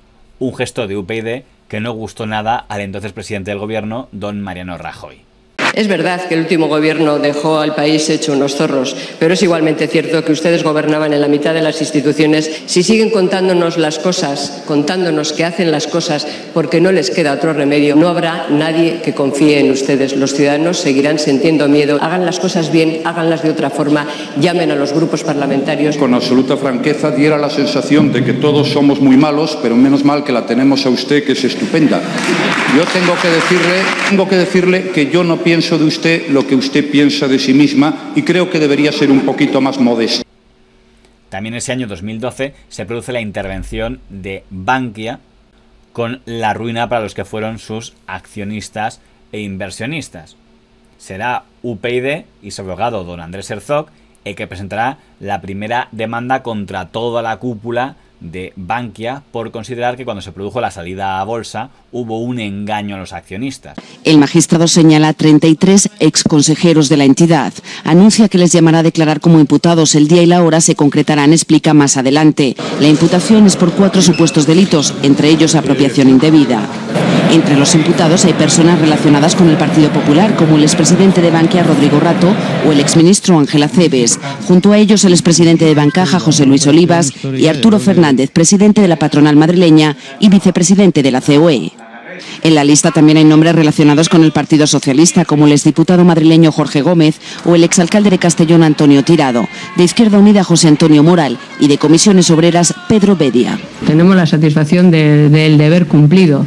Un gesto de UPyD que no gustó nada al entonces presidente del gobierno, don Mariano Rajoy. Es verdad que el último gobierno dejó al país hecho unos zorros, pero es igualmente cierto que ustedes gobernaban en la mitad de las instituciones. Si siguen contándonos las cosas, contándonos que hacen las cosas porque no les queda otro remedio, no habrá nadie que confíe en ustedes. Los ciudadanos seguirán sintiendo miedo. Hagan las cosas bien, háganlas de otra forma, llamen a los grupos parlamentarios. Con absoluta franqueza diera la sensación de que todos somos muy malos, pero menos mal que la tenemos a usted, que es estupenda. Yo tengo que decirle que yo no pienso pienso de usted lo que usted piensa de sí misma y creo que debería ser un poquito más modesta. También ese año 2012 se produce la intervención de Bankia con la ruina para los que fueron sus accionistas e inversionistas. Será UPyD y su abogado don Andrés Herzog el que presentará la primera demanda contra toda la cúpula de Bankia por considerar que cuando se produjo la salida a bolsa hubo un engaño a los accionistas. El magistrado señala a 33 exconsejeros de la entidad. Anuncia que les llamará a declarar como imputados. El día y la hora se concretarán, explica más adelante. La imputación es por 4 supuestos delitos, entre ellos apropiación indebida. Entre los imputados hay personas relacionadas con el Partido Popular, como el expresidente de Bankia, Rodrigo Rato, o el exministro Ángel Acebes. Junto a ellos el expresidente de Bancaja, José Luis Olivas, y Arturo Fernández, presidente de la patronal madrileña y vicepresidente de la COE. En la lista también hay nombres relacionados con el Partido Socialista, como el exdiputado madrileño Jorge Gómez o el exalcalde de Castellón Antonio Tirado, de Izquierda Unida José Antonio Moral y de Comisiones Obreras Pedro Bedia. Tenemos la satisfacción del deber cumplido.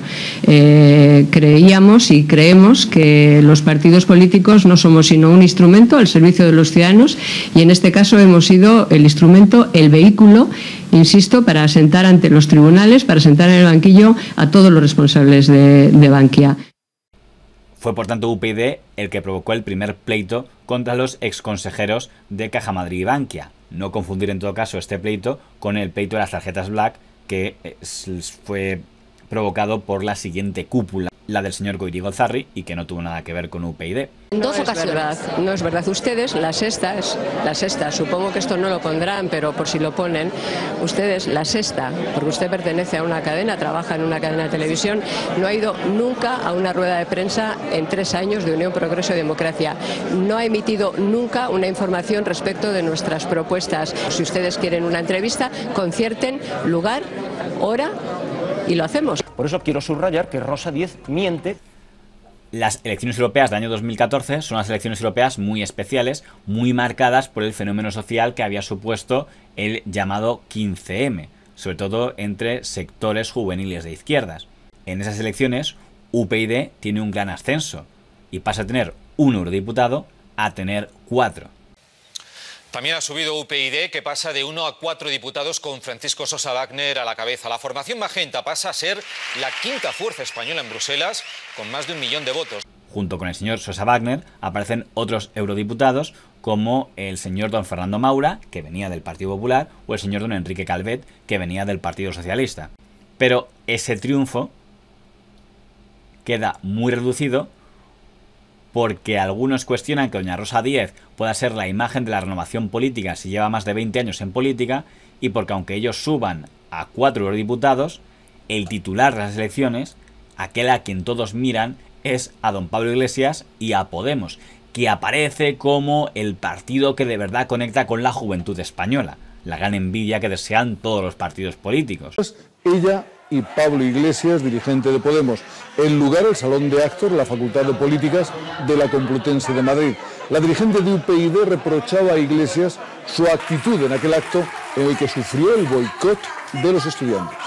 Creíamos y creemos que los partidos políticos no somos sino un instrumento al servicio de los ciudadanos y en este caso hemos sido el instrumento, el vehículo, insisto, para sentar ante los tribunales, para sentar en el banquillo a todos los responsables de Bankia. Fue por tanto UPyD el que provocó el primer pleito contra los exconsejeros de Caja Madrid y Bankia. No confundir en todo caso este pleito con el pleito de las tarjetas Black, que fue provocado por la siguiente cúpula, la del señor Goyri Gozarri, y que no tuvo nada que ver con UPyD. En 2 ocasiones. No es verdad. Ustedes, la sexta, supongo que esto no lo pondrán, pero por si lo ponen, ustedes, la sexta, porque usted pertenece a una cadena, trabaja en una cadena de televisión, no ha ido nunca a una rueda de prensa en 3 años de Unión, Progreso y Democracia. No ha emitido nunca una información respecto de nuestras propuestas. Si ustedes quieren una entrevista, concierten lugar, hora y lo hacemos. Por eso quiero subrayar que Rosa Díez miente. Las elecciones europeas del año 2014 son unas elecciones europeas muy especiales, muy marcadas por el fenómeno social que había supuesto el llamado 15M, sobre todo entre sectores juveniles de izquierdas. En esas elecciones, UPyD tiene un gran ascenso y pasa a tener un eurodiputado a tener 4. También ha subido UPyD, que pasa de 1 a 4 diputados con Francisco Sosa Wagner a la cabeza. La formación magenta pasa a ser la 5ª fuerza española en Bruselas, con más de 1 millón de votos. Junto con el señor Sosa Wagner aparecen otros eurodiputados, como el señor don Fernando Maura, que venía del Partido Popular, o el señor don Enrique Calvet, que venía del Partido Socialista. Pero ese triunfo queda muy reducido porque algunos cuestionan que doña Rosa Díez pueda ser la imagen de la renovación política si lleva más de 20 años en política, y porque aunque ellos suban a 4 eurodiputados, el titular de las elecciones, aquel a quien todos miran, es a don Pablo Iglesias y a Podemos, que aparece como el partido que de verdad conecta con la juventud española, la gran envidia que desean todos los partidos políticos. Ella y Pablo Iglesias, dirigente de Podemos. El lugar, el Salón de Actos de la Facultad de Políticas de la Complutense de Madrid. La dirigente de UPyD reprochaba a Iglesias su actitud en aquel acto en el que sufrió el boicot de los estudiantes.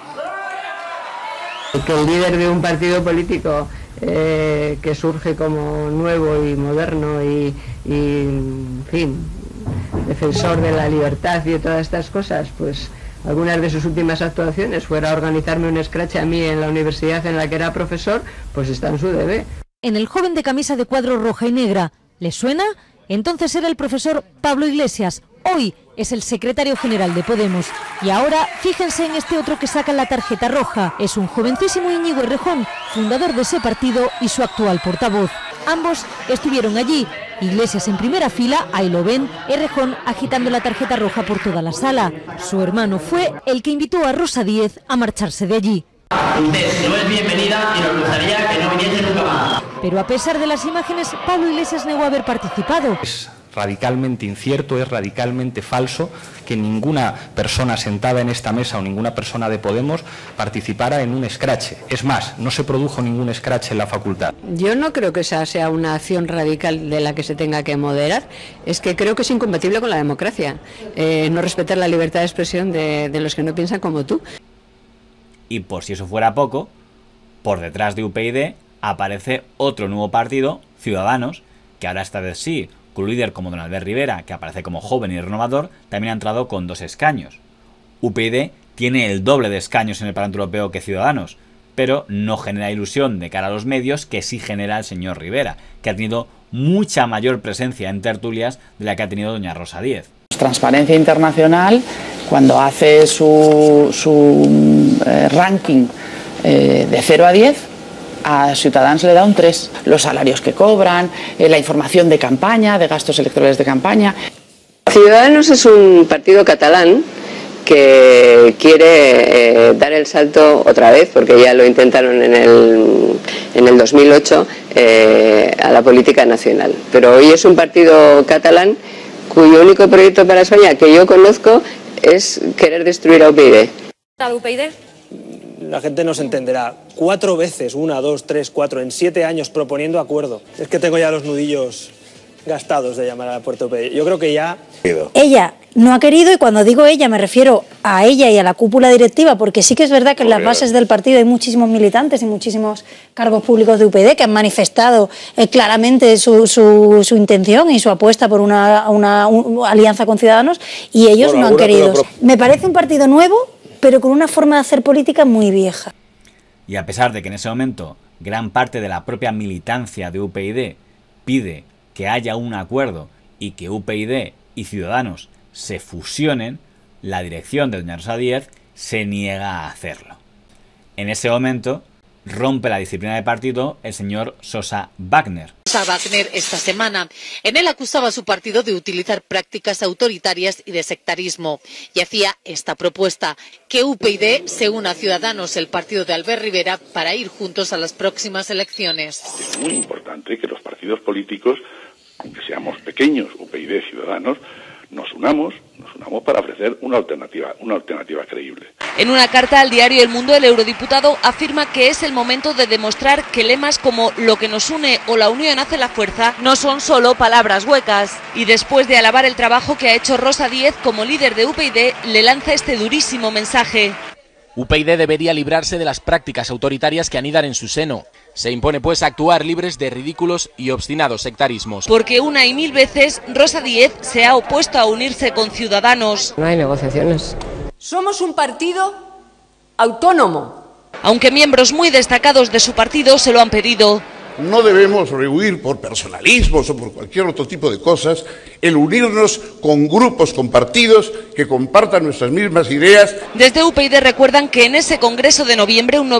Que el líder de un partido político que surge como nuevo y moderno y en fin, defensor de la libertad y de todas estas cosas, pues algunas de sus últimas actuaciones fuera a organizarme un scratch a mí en la universidad en la que era profesor, pues está en su deber. En el joven de camisa de cuadro roja y negra, ¿le suena? Entonces era el profesor Pablo Iglesias. Hoy es el secretario general de Podemos. Y ahora, fíjense en este otro que saca la tarjeta roja. Es un jovencísimo Íñigo Errejón, fundador de ese partido y su actual portavoz. Ambos estuvieron allí. Iglesias en primera fila, ahí lo ven, Errejón agitando la tarjeta roja por toda la sala. Su hermano fue el que invitó a Rosa Díez a marcharse de allí. Usted no es bienvenida y nos gustaría que no viniese nunca más. Pero a pesar de las imágenes, Pablo Iglesias negó haber participado. Es radicalmente incierto, es radicalmente falso que ninguna persona sentada en esta mesa o ninguna persona de Podemos participara en un escrache. Es más, no se produjo ningún escrache en la facultad. Yo no creo que esa sea una acción radical de la que se tenga que moderar. Es que creo que es incompatible con la democracia. No respetar la libertad de expresión de los que no piensan como tú. Y por si eso fuera poco, por detrás de UPyD aparece otro nuevo partido Ciudadanos, que ahora esta vez sí, con un líder como don Albert Rivera, que aparece como joven y renovador, también ha entrado con 2 escaños. UPyD tiene el doble de escaños en el Parlamento Europeo que Ciudadanos, pero no genera ilusión de cara a los medios que sí genera el señor Rivera, que ha tenido mucha mayor presencia en tertulias de la que ha tenido doña Rosa Díez. Transparencia Internacional, cuando hace su ranking de 0 a 10, a Ciudadanos le da un 3. Los salarios que cobran, la información de campaña, de gastos electorales de campaña. Ciudadanos es un partido catalán que quiere dar el salto otra vez, porque ya lo intentaron en el 2008, a la política nacional. Pero hoy es un partido catalán cuyo único proyecto para España que yo conozco es querer destruir a UPyD. ¿A UPyD? La gente no se entenderá. 4 veces, 1, 2, 3, 4, en 7 años proponiendo acuerdo. Es que tengo ya los nudillos gastados de llamar a la puerta UPyD. Yo creo que ya... Ella no ha querido, y cuando digo ella me refiero a ella y a la cúpula directiva, porque sí que es verdad que en las bases del partido hay muchísimos militantes y muchísimos cargos públicos de UPyD que han manifestado claramente su intención y su apuesta por una alianza con Ciudadanos, y ellos no han querido. Me parece un partido nuevo, pero con una forma de hacer política muy vieja. Y a pesar de que en ese momento gran parte de la propia militancia de UPyD pide que haya un acuerdo y que UPyD y Ciudadanos se fusionen, la dirección de doña Rosa Díez se niega a hacerlo. En ese momento rompe la disciplina de partido el señor Sosa Wagner. Sosa Wagner esta semana. En él acusaba a su partido de utilizar prácticas autoritarias y de sectarismo, y hacía esta propuesta: que UPyD se una a Ciudadanos, el partido de Albert Rivera, para ir juntos a las próximas elecciones. Es muy importante que los partidos políticos, aunque seamos pequeños, UPyD y Ciudadanos, nos unamos para ofrecer una alternativa creíble. En una carta al diario El Mundo, el eurodiputado afirma que es el momento de demostrar que lemas como "lo que nos une" o "la unión hace la fuerza" no son solo palabras huecas. Y después de alabar el trabajo que ha hecho Rosa Díez como líder de UPyD, le lanza este durísimo mensaje. UPyD debería librarse de las prácticas autoritarias que anidan en su seno. Se impone pues actuar libres de ridículos y obstinados sectarismos. Porque una y mil veces Rosa Díez se ha opuesto a unirse con Ciudadanos. No hay negociaciones. Somos un partido autónomo. Aunque miembros muy destacados de su partido se lo han pedido. No debemos rehuir por personalismos o por cualquier otro tipo de cosas el unirnos con grupos, con partidos que compartan nuestras mismas ideas. Desde UPyD recuerdan que en ese congreso de noviembre un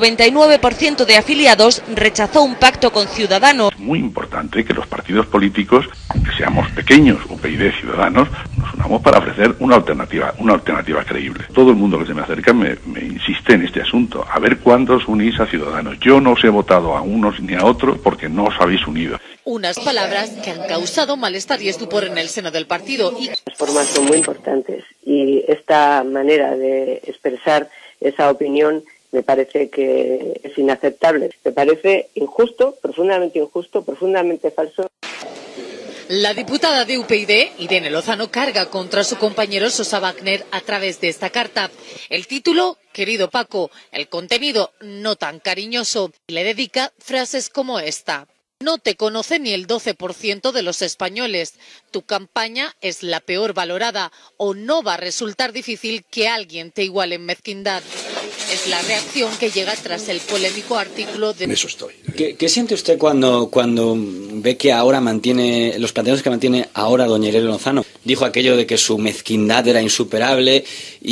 99% de afiliados rechazó un pacto con Ciudadanos. Es muy importante que los partidos políticos, aunque seamos pequeños, UPyD y Ciudadanos, nos unamos para ofrecer una alternativa creíble. Todo el mundo que se me acerca me insiste en este asunto. A ver cuándo os unís a Ciudadanos. Yo no os he votado a unos ni a otros porque no os habéis unido. Unas palabras que han causado malestar y estupor en el seno del partido. Las formas son muy importantes y esta manera de expresar esa opinión me parece que es inaceptable. Me parece injusto, profundamente falso. La diputada de UPyD, Irene Lozano, carga contra su compañero Sosa Wagner a través de esta carta. El título, querido Paco, el contenido, no tan cariñoso. Le dedica frases como esta: no te conoce ni el 12% de los españoles. Tu campaña es la peor valorada, o no va a resultar difícil que alguien te iguale en mezquindad. Es la reacción que llega tras el polémico artículo de... En eso estoy. ¿Qué siente usted cuando ve que ahora mantiene los planteamientos que mantiene ahora doña Irene Lozano? Dijo aquello de que su mezquindad era insuperable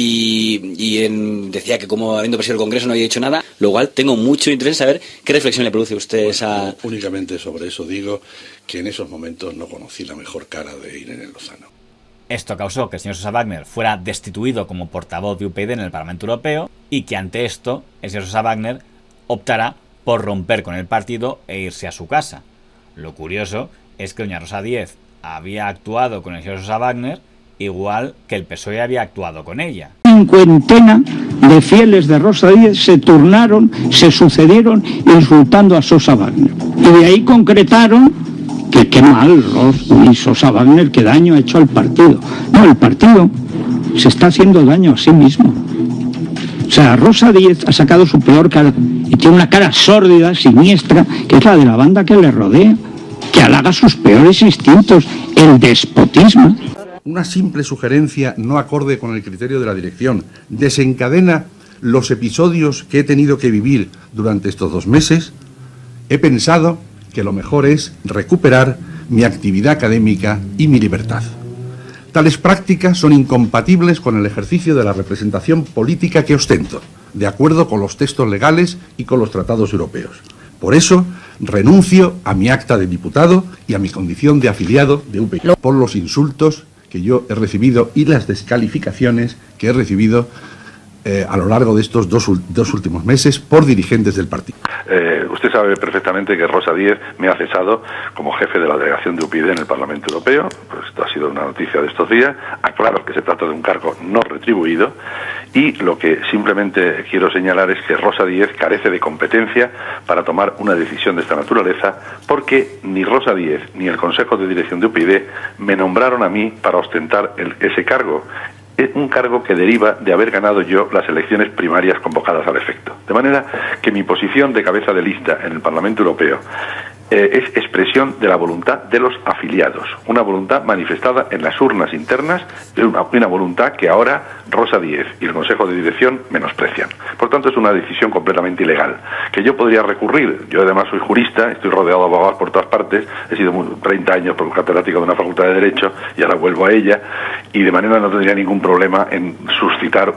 y decía que como habiendo presidido el Congreso no había dicho nada, lo cual tengo mucho interés en saber qué reflexión le produce a usted esa... Únicamente sobre eso digo que en esos momentos no conocí la mejor cara de Irene Lozano. Esto causó que el señor Sosa Wagner fuera destituido como portavoz de UPyD en el Parlamento Europeo y que ante esto el señor Sosa Wagner optará por romper con el partido e irse a su casa. Lo curioso es que doña Rosa Díez había actuado con el señor Sosa Wagner igual que el PSOE había actuado con ella. Cincuentena de fieles de Rosa Díez se turnaron, se sucedieron insultando a Sosa Wagner. Y de ahí concretaron que qué mal y Sosa Wagner, qué daño ha hecho al partido. No, el partido se está haciendo daño a sí mismo. O sea, Rosa Díez ha sacado su peor cara y tiene una cara sórdida, siniestra, que es la de la banda que le rodea. que halaga sus peores instintos, el despotismo. Una simple sugerencia no acorde con el criterio de la dirección desencadena los episodios que he tenido que vivir durante estos 2 meses. He pensado que lo mejor es recuperar mi actividad académica y mi libertad. Tales prácticas son incompatibles con el ejercicio de la representación política que ostento, de acuerdo con los textos legales y con los tratados europeos. Por eso, renuncio a mi acta de diputado y a mi condición de afiliado de UPyD por los insultos que yo he recibido y las descalificaciones que he recibido a lo largo de estos dos últimos meses por dirigentes del partido. Usted sabe perfectamente que Rosa Díez me ha cesado como jefe de la delegación de UPyD en el Parlamento Europeo. Pues esto ha sido una noticia de estos días. Aclaro que se trata de un cargo no retribuido y lo que simplemente quiero señalar es que Rosa Díez carece de competencia para tomar una decisión de esta naturaleza, porque ni Rosa Díez ni el Consejo de Dirección de UPyD me nombraron a mí para ostentar ese cargo. Es un cargo que deriva de haber ganado yo las elecciones primarias convocadas al efecto. De manera que mi posición de cabeza de lista en el Parlamento Europeo es expresión de la voluntad de los afiliados, una voluntad manifestada en las urnas internas, una voluntad que ahora Rosa Díez y el Consejo de Dirección menosprecian. Por tanto, es una decisión completamente ilegal, que yo podría recurrir. Yo además soy jurista, estoy rodeado de abogados por todas partes, he sido 30 años catedrático de una facultad de Derecho y ahora vuelvo a ella, y de manera no tendría ningún problema en suscitar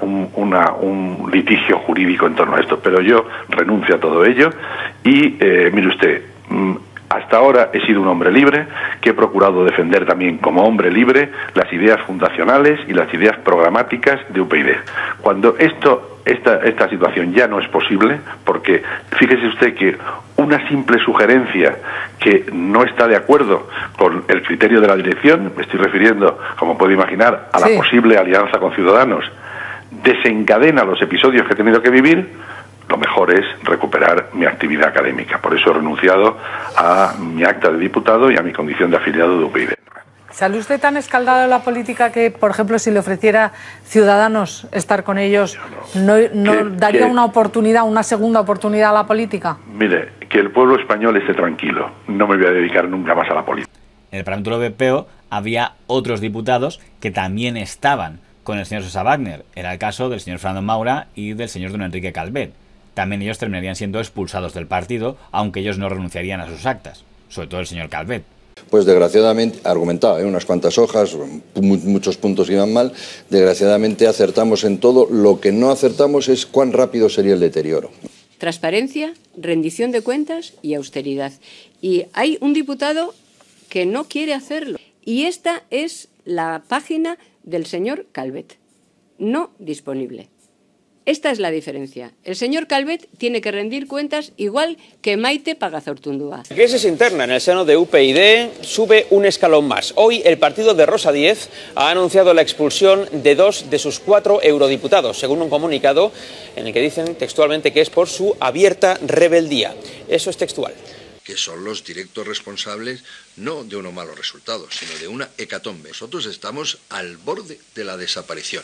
un litigio jurídico en torno a esto. Pero yo renuncio a todo ello y, mire usted, hasta ahora he sido un hombre libre, que he procurado defender también como hombre libre las ideas fundacionales y las ideas programáticas de UPyD. Cuando esta situación ya no es posible, porque fíjese usted que una simple sugerencia que no está de acuerdo con el criterio de la dirección, me estoy refiriendo, como puede imaginar, a la posible alianza con Ciudadanos, desencadena los episodios que he tenido que vivir, lo mejor es recuperar mi actividad académica. Por eso he renunciado a mi acta de diputado y a mi condición de afiliado de UPyD. ¿Sale usted tan escaldado en la política que, por ejemplo, si le ofreciera Ciudadanos estar con ellos, no daría una oportunidad, una segunda oportunidad a la política? Mire, que el pueblo español esté tranquilo. No me voy a dedicar nunca más a la política. En el Parlamento Europeo había otros diputados que también estaban con el señor Sosa Wagner. Era el caso del señor Fernando Maura y del señor don Enrique Calvet. También ellos terminarían siendo expulsados del partido, aunque ellos no renunciarían a sus actas, sobre todo el señor Calvet. Pues desgraciadamente, argumentaba, unas cuantas hojas, muchos puntos iban mal, desgraciadamente acertamos en todo, lo que no acertamos es cuán rápido sería el deterioro. Transparencia, rendición de cuentas y austeridad. Y hay un diputado que no quiere hacerlo. Y esta es la página del señor Calvet, no disponible. Esta es la diferencia. El señor Calvet tiene que rendir cuentas igual que Maite Pagazaurtundúa. La crisis interna en el seno de UPyD sube un escalón más. Hoy el partido de Rosa Díez ha anunciado la expulsión de 2 de sus 4 eurodiputados, según un comunicado en el que dicen textualmente que es por su abierta rebeldía. Eso es textual. Que son los directos responsables no de unos malos resultados, sino de una hecatombe. Nosotros estamos al borde de la desaparición.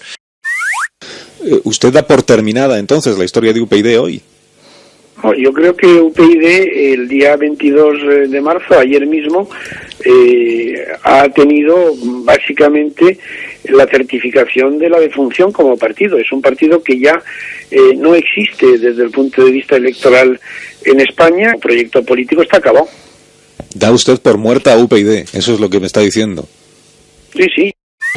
¿Usted da por terminada entonces la historia de UPyD hoy? Yo creo que UPyD el día 22 de marzo, ayer mismo, ha tenido básicamente la certificación de la defunción como partido. Es un partido que ya no existe desde el punto de vista electoral en España. El proyecto político está acabado. Da usted por muerta a UPyD, eso es lo que me está diciendo. Sí, sí.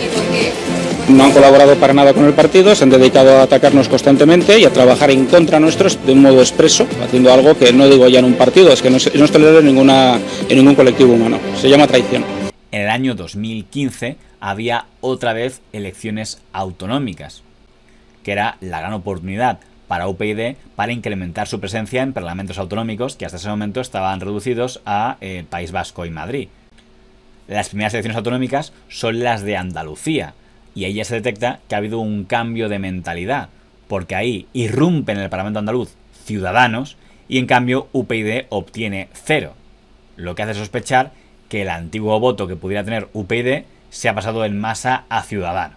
No han colaborado para nada con el partido, se han dedicado a atacarnos constantemente y a trabajar en contra nuestros de un modo expreso, haciendo algo que no digo ya en un partido, es que no es tolerable en ningún colectivo humano. Se llama traición. En el año 2015 había otra vez elecciones autonómicas, que era la gran oportunidad para UPyD para incrementar su presencia en parlamentos autonómicos que hasta ese momento estaban reducidos a País Vasco y Madrid. Las primeras elecciones autonómicas son las de Andalucía, y ahí ya se detecta que ha habido un cambio de mentalidad, porque ahí irrumpe en el Parlamento andaluz Ciudadanos y en cambio UPyD obtiene 0, lo que hace sospechar que el antiguo voto que pudiera tener UPyD se ha pasado en masa a Ciudadanos.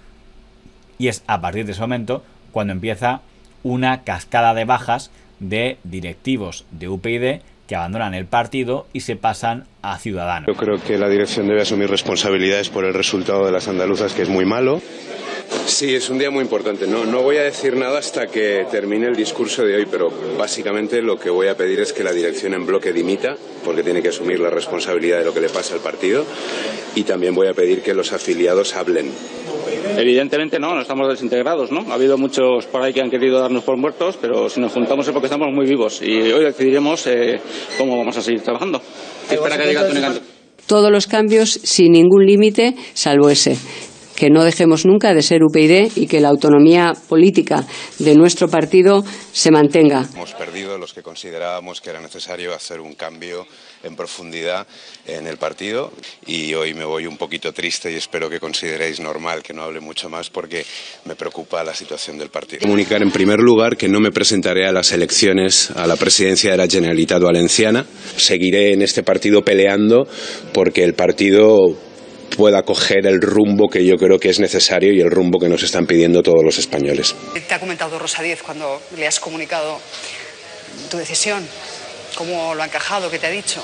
Y es a partir de ese momento cuando empieza una cascada de bajas de directivos de UPyD que abandonan el partido y se pasan a Ciudadanos. Yo creo que la dirección debe asumir responsabilidades por el resultado de las andaluzas, que es muy malo. Sí, es un día muy importante. No voy a decir nada hasta que termine el discurso de hoy, pero básicamente lo que voy a pedir es que la dirección en bloque dimita, porque tiene que asumir la responsabilidad de lo que le pasa al partido, y también voy a pedir que los afiliados hablen. Evidentemente no estamos desintegrados, ¿no? Ha habido muchos por ahí que han querido darnos por muertos, pero si nos juntamos es porque estamos muy vivos y hoy decidiremos cómo vamos a seguir trabajando. Espera que diga Tony Cantó. Todos los cambios sin ningún límite, salvo ese. Que no dejemos nunca de ser UPyD y que la autonomía política de nuestro partido se mantenga. Hemos perdido los que considerábamos que era necesario hacer un cambio en profundidad en el partido y hoy me voy un poquito triste y espero que consideréis normal que no hable mucho más porque me preocupa la situación del partido. Comunicar en primer lugar que no me presentaré a las elecciones a la presidencia de la Generalitat Valenciana. Seguiré en este partido peleando porque el partido pueda coger el rumbo que yo creo que es necesario y el rumbo que nos están pidiendo todos los españoles. ¿Te ha comentado Rosa Díez cuando le has comunicado tu decisión? ¿Cómo lo ha encajado? ¿Qué te ha dicho?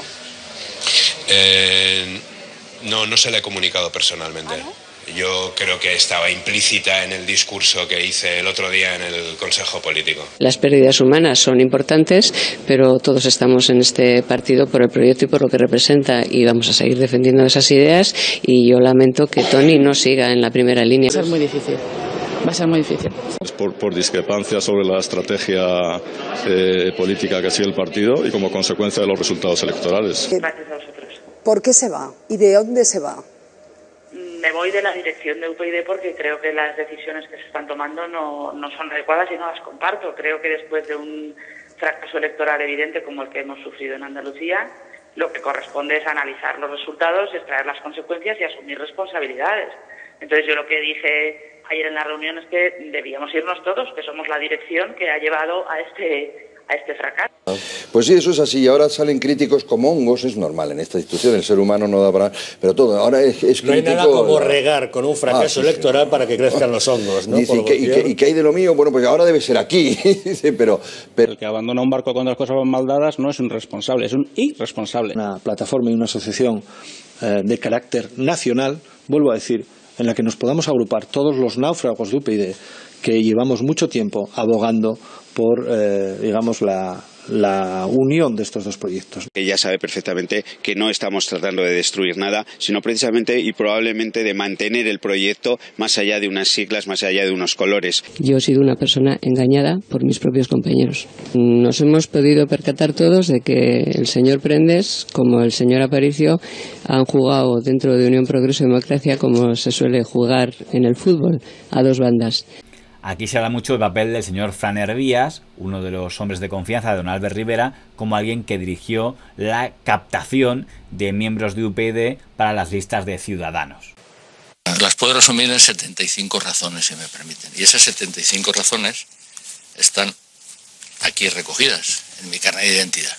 No se le he comunicado personalmente. ¿Ah, no? Yo creo que estaba implícita en el discurso que hice el otro día en el Consejo Político. Las pérdidas humanas son importantes, pero todos estamos en este partido por el proyecto y por lo que representa y vamos a seguir defendiendo esas ideas y yo lamento que Tony no siga en la primera línea. Va a ser muy difícil. Va a ser muy difícil. Por discrepancia sobre la estrategia política que sigue el partido y como consecuencia de los resultados electorales. Gracias a vosotros. ¿Por qué se va? ¿Y de dónde se va? Me voy de la dirección de UPyD porque creo que las decisiones que se están tomando no son adecuadas y no las comparto. Creo que después de un fracaso electoral evidente como el que hemos sufrido en Andalucía, lo que corresponde es analizar los resultados, extraer las consecuencias y asumir responsabilidades. Entonces yo lo que dije ayer en la reunión es que debíamos irnos todos, que somos la dirección que ha llevado a este fracaso. Pues sí, eso es así. Ahora salen críticos como hongos, es normal en esta institución, el ser humano no da para... Pero todo, ahora es crítico... No hay nada como regar con un fracaso electoral para que crezcan los hongos, ¿no? Dice, ¿y qué hay de lo mío? Bueno, pues ahora debe ser aquí. pero... El que abandona un barco cuando las cosas van mal dadas no es un responsable, es un irresponsable. Una plataforma y una asociación de carácter nacional, vuelvo a decir, en la que nos podamos agrupar todos los náufragos de UPyD que llevamos mucho tiempo abogando por, digamos, la unión de estos dos proyectos. Ella sabe perfectamente que no estamos tratando de destruir nada, sino precisamente y probablemente de mantener el proyecto más allá de unas siglas, más allá de unos colores. Yo he sido una persona engañada por mis propios compañeros. Nos hemos podido percatar todos de que el señor Prendes, como el señor Aparicio, han jugado dentro de Unión Progreso y Democracia como se suele jugar en el fútbol, a dos bandas. Aquí se habla mucho del papel del señor Fran Hervías, uno de los hombres de confianza de don Albert Rivera, como alguien que dirigió la captación de miembros de UPyD para las listas de Ciudadanos. Las puedo resumir en 75 razones, si me permiten. Y esas 75 razones están aquí recogidas en mi carnet de identidad.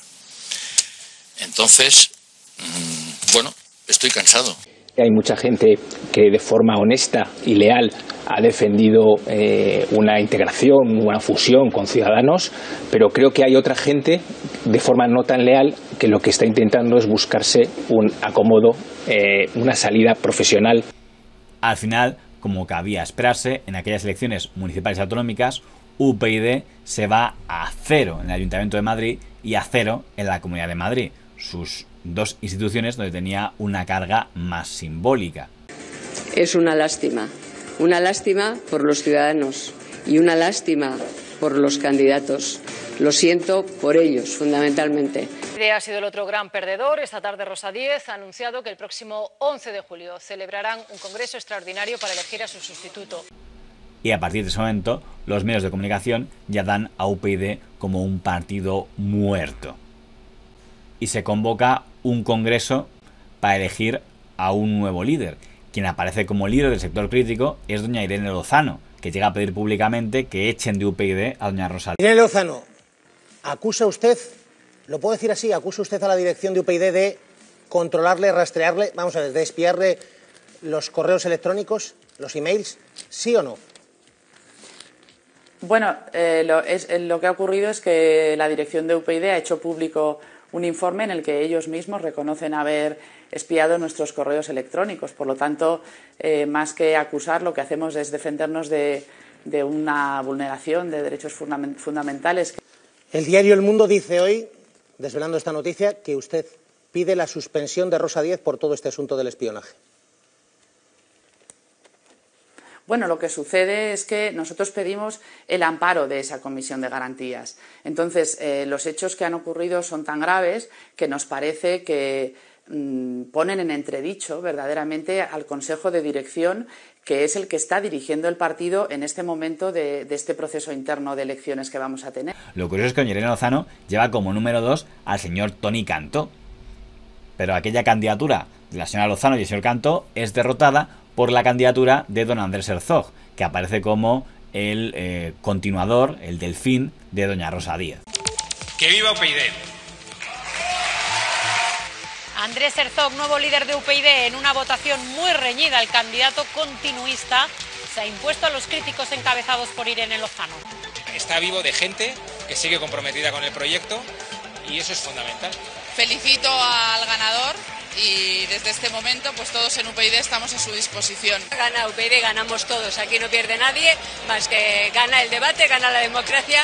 Entonces, bueno, estoy cansado. Hay mucha gente que de forma honesta y leal ha defendido una integración, una fusión con Ciudadanos, pero creo que hay otra gente de forma no tan leal que lo que está intentando es buscarse un acomodo, una salida profesional. Al final, como cabía esperarse, en aquellas elecciones municipales y autonómicas, UPyD se va a 0 en el Ayuntamiento de Madrid y a 0 en la Comunidad de Madrid, sus dos instituciones donde tenía una carga más simbólica. Es una lástima por los ciudadanos y una lástima por los candidatos. Lo siento por ellos, fundamentalmente. UPyD ha sido el otro gran perdedor. Esta tarde Rosa Díez ha anunciado que el próximo 11 de julio celebrarán un congreso extraordinario para elegir a su sustituto. Y a partir de ese momento, los medios de comunicación ya dan a UPyD como un partido muerto. Y se convoca un congreso para elegir a un nuevo líder. Quien aparece como líder del sector crítico es doña Irene Lozano, que llega a pedir públicamente que echen de UPyD a doña Rosa. Irene Lozano, acusa usted, lo puedo decir así, acusa usted a la dirección de UPyD de controlarle, rastrearle, vamos a ver, de espiarle los correos electrónicos, los emails, ¿sí o no? Bueno, lo que ha ocurrido es que la dirección de UPyD ha hecho público un informe en el que ellos mismos reconocen haber espiado nuestros correos electrónicos. Por lo tanto, más que acusar, lo que hacemos es defendernos de una vulneración de derechos fundamentales. El diario El Mundo dice hoy, desvelando esta noticia, que usted pide la suspensión de Rosa Díez por todo este asunto del espionaje. Bueno, lo que sucede es que nosotros pedimos el amparo de esa comisión de garantías. Entonces, los hechos que han ocurrido son tan graves que nos parece que ponen en entredicho verdaderamente al Consejo de Dirección, que es el que está dirigiendo el partido en este momento de este proceso interno de elecciones que vamos a tener. Lo curioso es que Irene Lozano lleva como número 2 al señor Toni Cantó. Pero aquella candidatura de la señora Lozano y el señor Cantó es derrotada por la candidatura de don Andrés Herzog, que aparece como el continuador, el delfín de doña Rosa Díez. ¡Que viva UPyD! Andrés Herzog, nuevo líder de UPyD, en una votación muy reñida, el candidato continuista se ha impuesto a los críticos encabezados por Irene Lozano. Está vivo de gente que sigue comprometida con el proyecto y eso es fundamental. Felicito al ganador y desde este momento pues todos en UPyD estamos a su disposición. Gana UPyD, ganamos todos, aquí no pierde nadie, más que gana el debate, gana la democracia.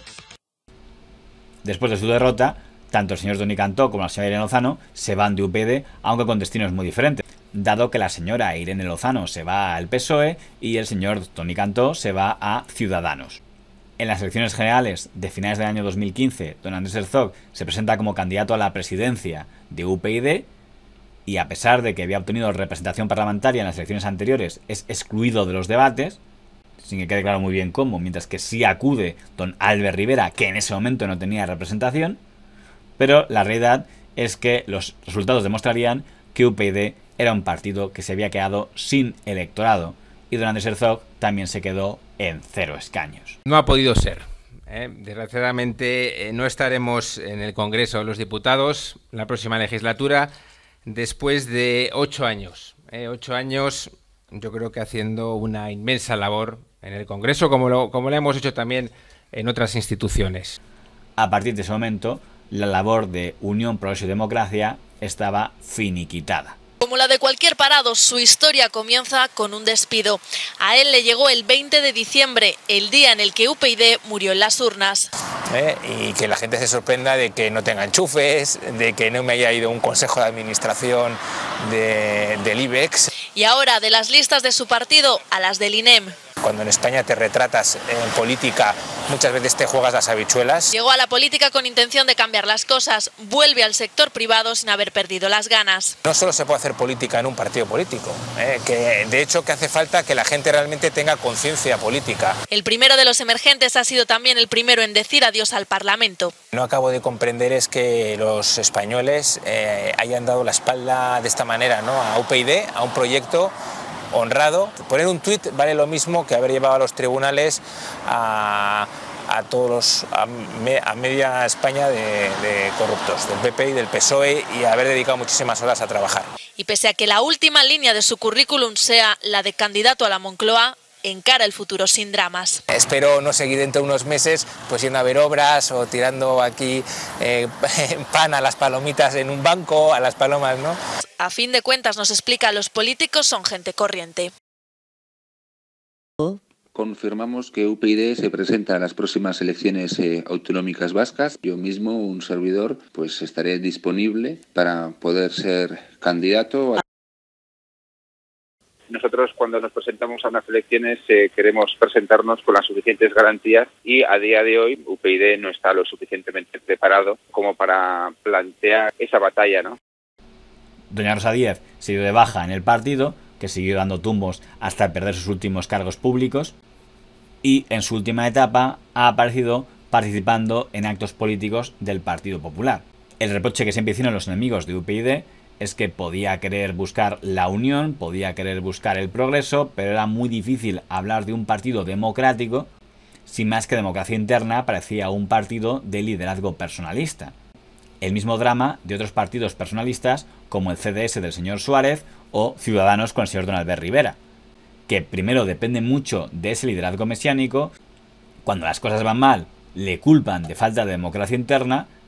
Después de su derrota, tanto el señor Toni Cantó como la señora Irene Lozano se van de UPyD, aunque con destinos muy diferentes, dado que la señora Irene Lozano se va al PSOE y el señor Toni Cantó se va a Ciudadanos. En las elecciones generales de finales del año 2015, don Andrés Herzog se presenta como candidato a la presidencia de UPyD y, a pesar de que había obtenido representación parlamentaria en las elecciones anteriores, es excluido de los debates, sin que quede claro muy bien cómo, mientras que sí acude don Albert Rivera, que en ese momento no tenía representación. Pero la realidad es que los resultados demostrarían que UPyD era un partido que se había quedado sin electorado y don Andrés Herzog también se quedó en 0 escaños. No ha podido ser. Desgraciadamente no estaremos en el Congreso de los Diputados la próxima legislatura después de 8 años. 8 años, yo creo que haciendo una inmensa labor en el Congreso, como lo hemos hecho también en otras instituciones. A partir de ese momento, la labor de Unión, Progreso y Democracia estaba finiquitada. Como la de cualquier parado, su historia comienza con un despido. A él le llegó el 20 de diciembre, el día en el que UPyD murió en las urnas. Y que la gente se sorprenda de que no tenga enchufes, de que no me haya ido un consejo de administración del IBEX. Y ahora, de las listas de su partido a las del INEM. Cuando en España te retratas en política, muchas veces te juegas las habichuelas. Llegó a la política con intención de cambiar las cosas, vuelve al sector privado sin haber perdido las ganas. No solo se puede hacer política en un partido político, que de hecho que hace falta que la gente realmente tenga conciencia política. El primero de los emergentes ha sido también el primero en decir adiós al Parlamento. No acabo de comprender es que los españoles hayan dado la espalda de esta manera, ¿no?, a UPyD, a un proyecto honrado. Poner un tuit vale lo mismo que haber llevado a los tribunales a media España de corruptos, del PP y del PSOE, y haber dedicado muchísimas horas a trabajar. Y pese a que la última línea de su currículum sea la de candidato a la Moncloa, encara el futuro sin dramas. Espero no seguir dentro de unos meses pues yendo a ver obras o tirando aquí pan a las palomitas en un banco, a las palomas, ¿no? A fin de cuentas, nos explica, los políticos son gente corriente. Confirmamos que UPyD se presenta a las próximas elecciones autonómicas vascas. Yo mismo, un servidor, pues estaré disponible para poder ser candidato. Nosotros, cuando nos presentamos a unas elecciones, queremos presentarnos con las suficientes garantías y a día de hoy UPyD no está lo suficientemente preparado como para plantear esa batalla, ¿no? Doña Rosa Díez se dio de baja en el partido, que siguió dando tumbos hasta perder sus últimos cargos públicos, y en su última etapa ha aparecido participando en actos políticos del Partido Popular. El reproche que siempre hicieron los enemigos de UPyD es que podía querer buscar la unión, podía querer buscar el progreso, pero era muy difícil hablar de un partido democrático si más que democracia interna parecía un partido de liderazgo personalista. El mismo drama de otros partidos personalistas como el CDS del señor Suárez o Ciudadanos con el señor don Albert Rivera, que primero depende mucho de ese liderazgo mesiánico, cuando las cosas van mal le culpan de falta de democracia interna,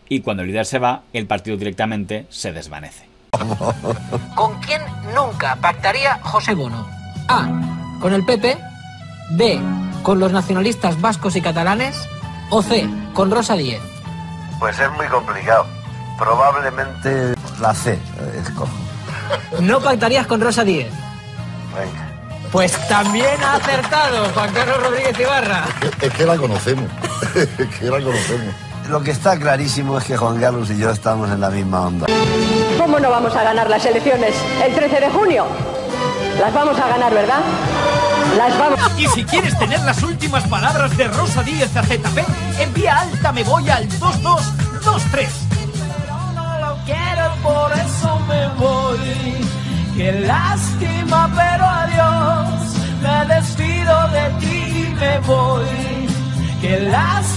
y cuando el líder se va, el partido directamente se desvanece. ¿Con quién nunca pactaría José Bono? A. Con el PP. B. Con los nacionalistas vascos y catalanes. O C. Con Rosa Díez. Pues es muy complicado. Probablemente la C escojo. No pactarías con Rosa Díez. Venga. Pues también ha acertado Juan Carlos Rodríguez Ibarra. Es que la conocemos. Es que la conocemos. Lo que está clarísimo es que Juan Carlos y yo estamos en la misma onda. ¿Cómo no vamos a ganar las elecciones el 13 de junio? Las vamos a ganar, ¿verdad? Las vamos. Y si quieres tener las últimas palabras de Rosa Díez a ZP, envía alta me voy al 2223. Pero no lo quiero, por eso me voy. Qué lástima, pero adiós. Me despido de ti y me voy. Qué lástima.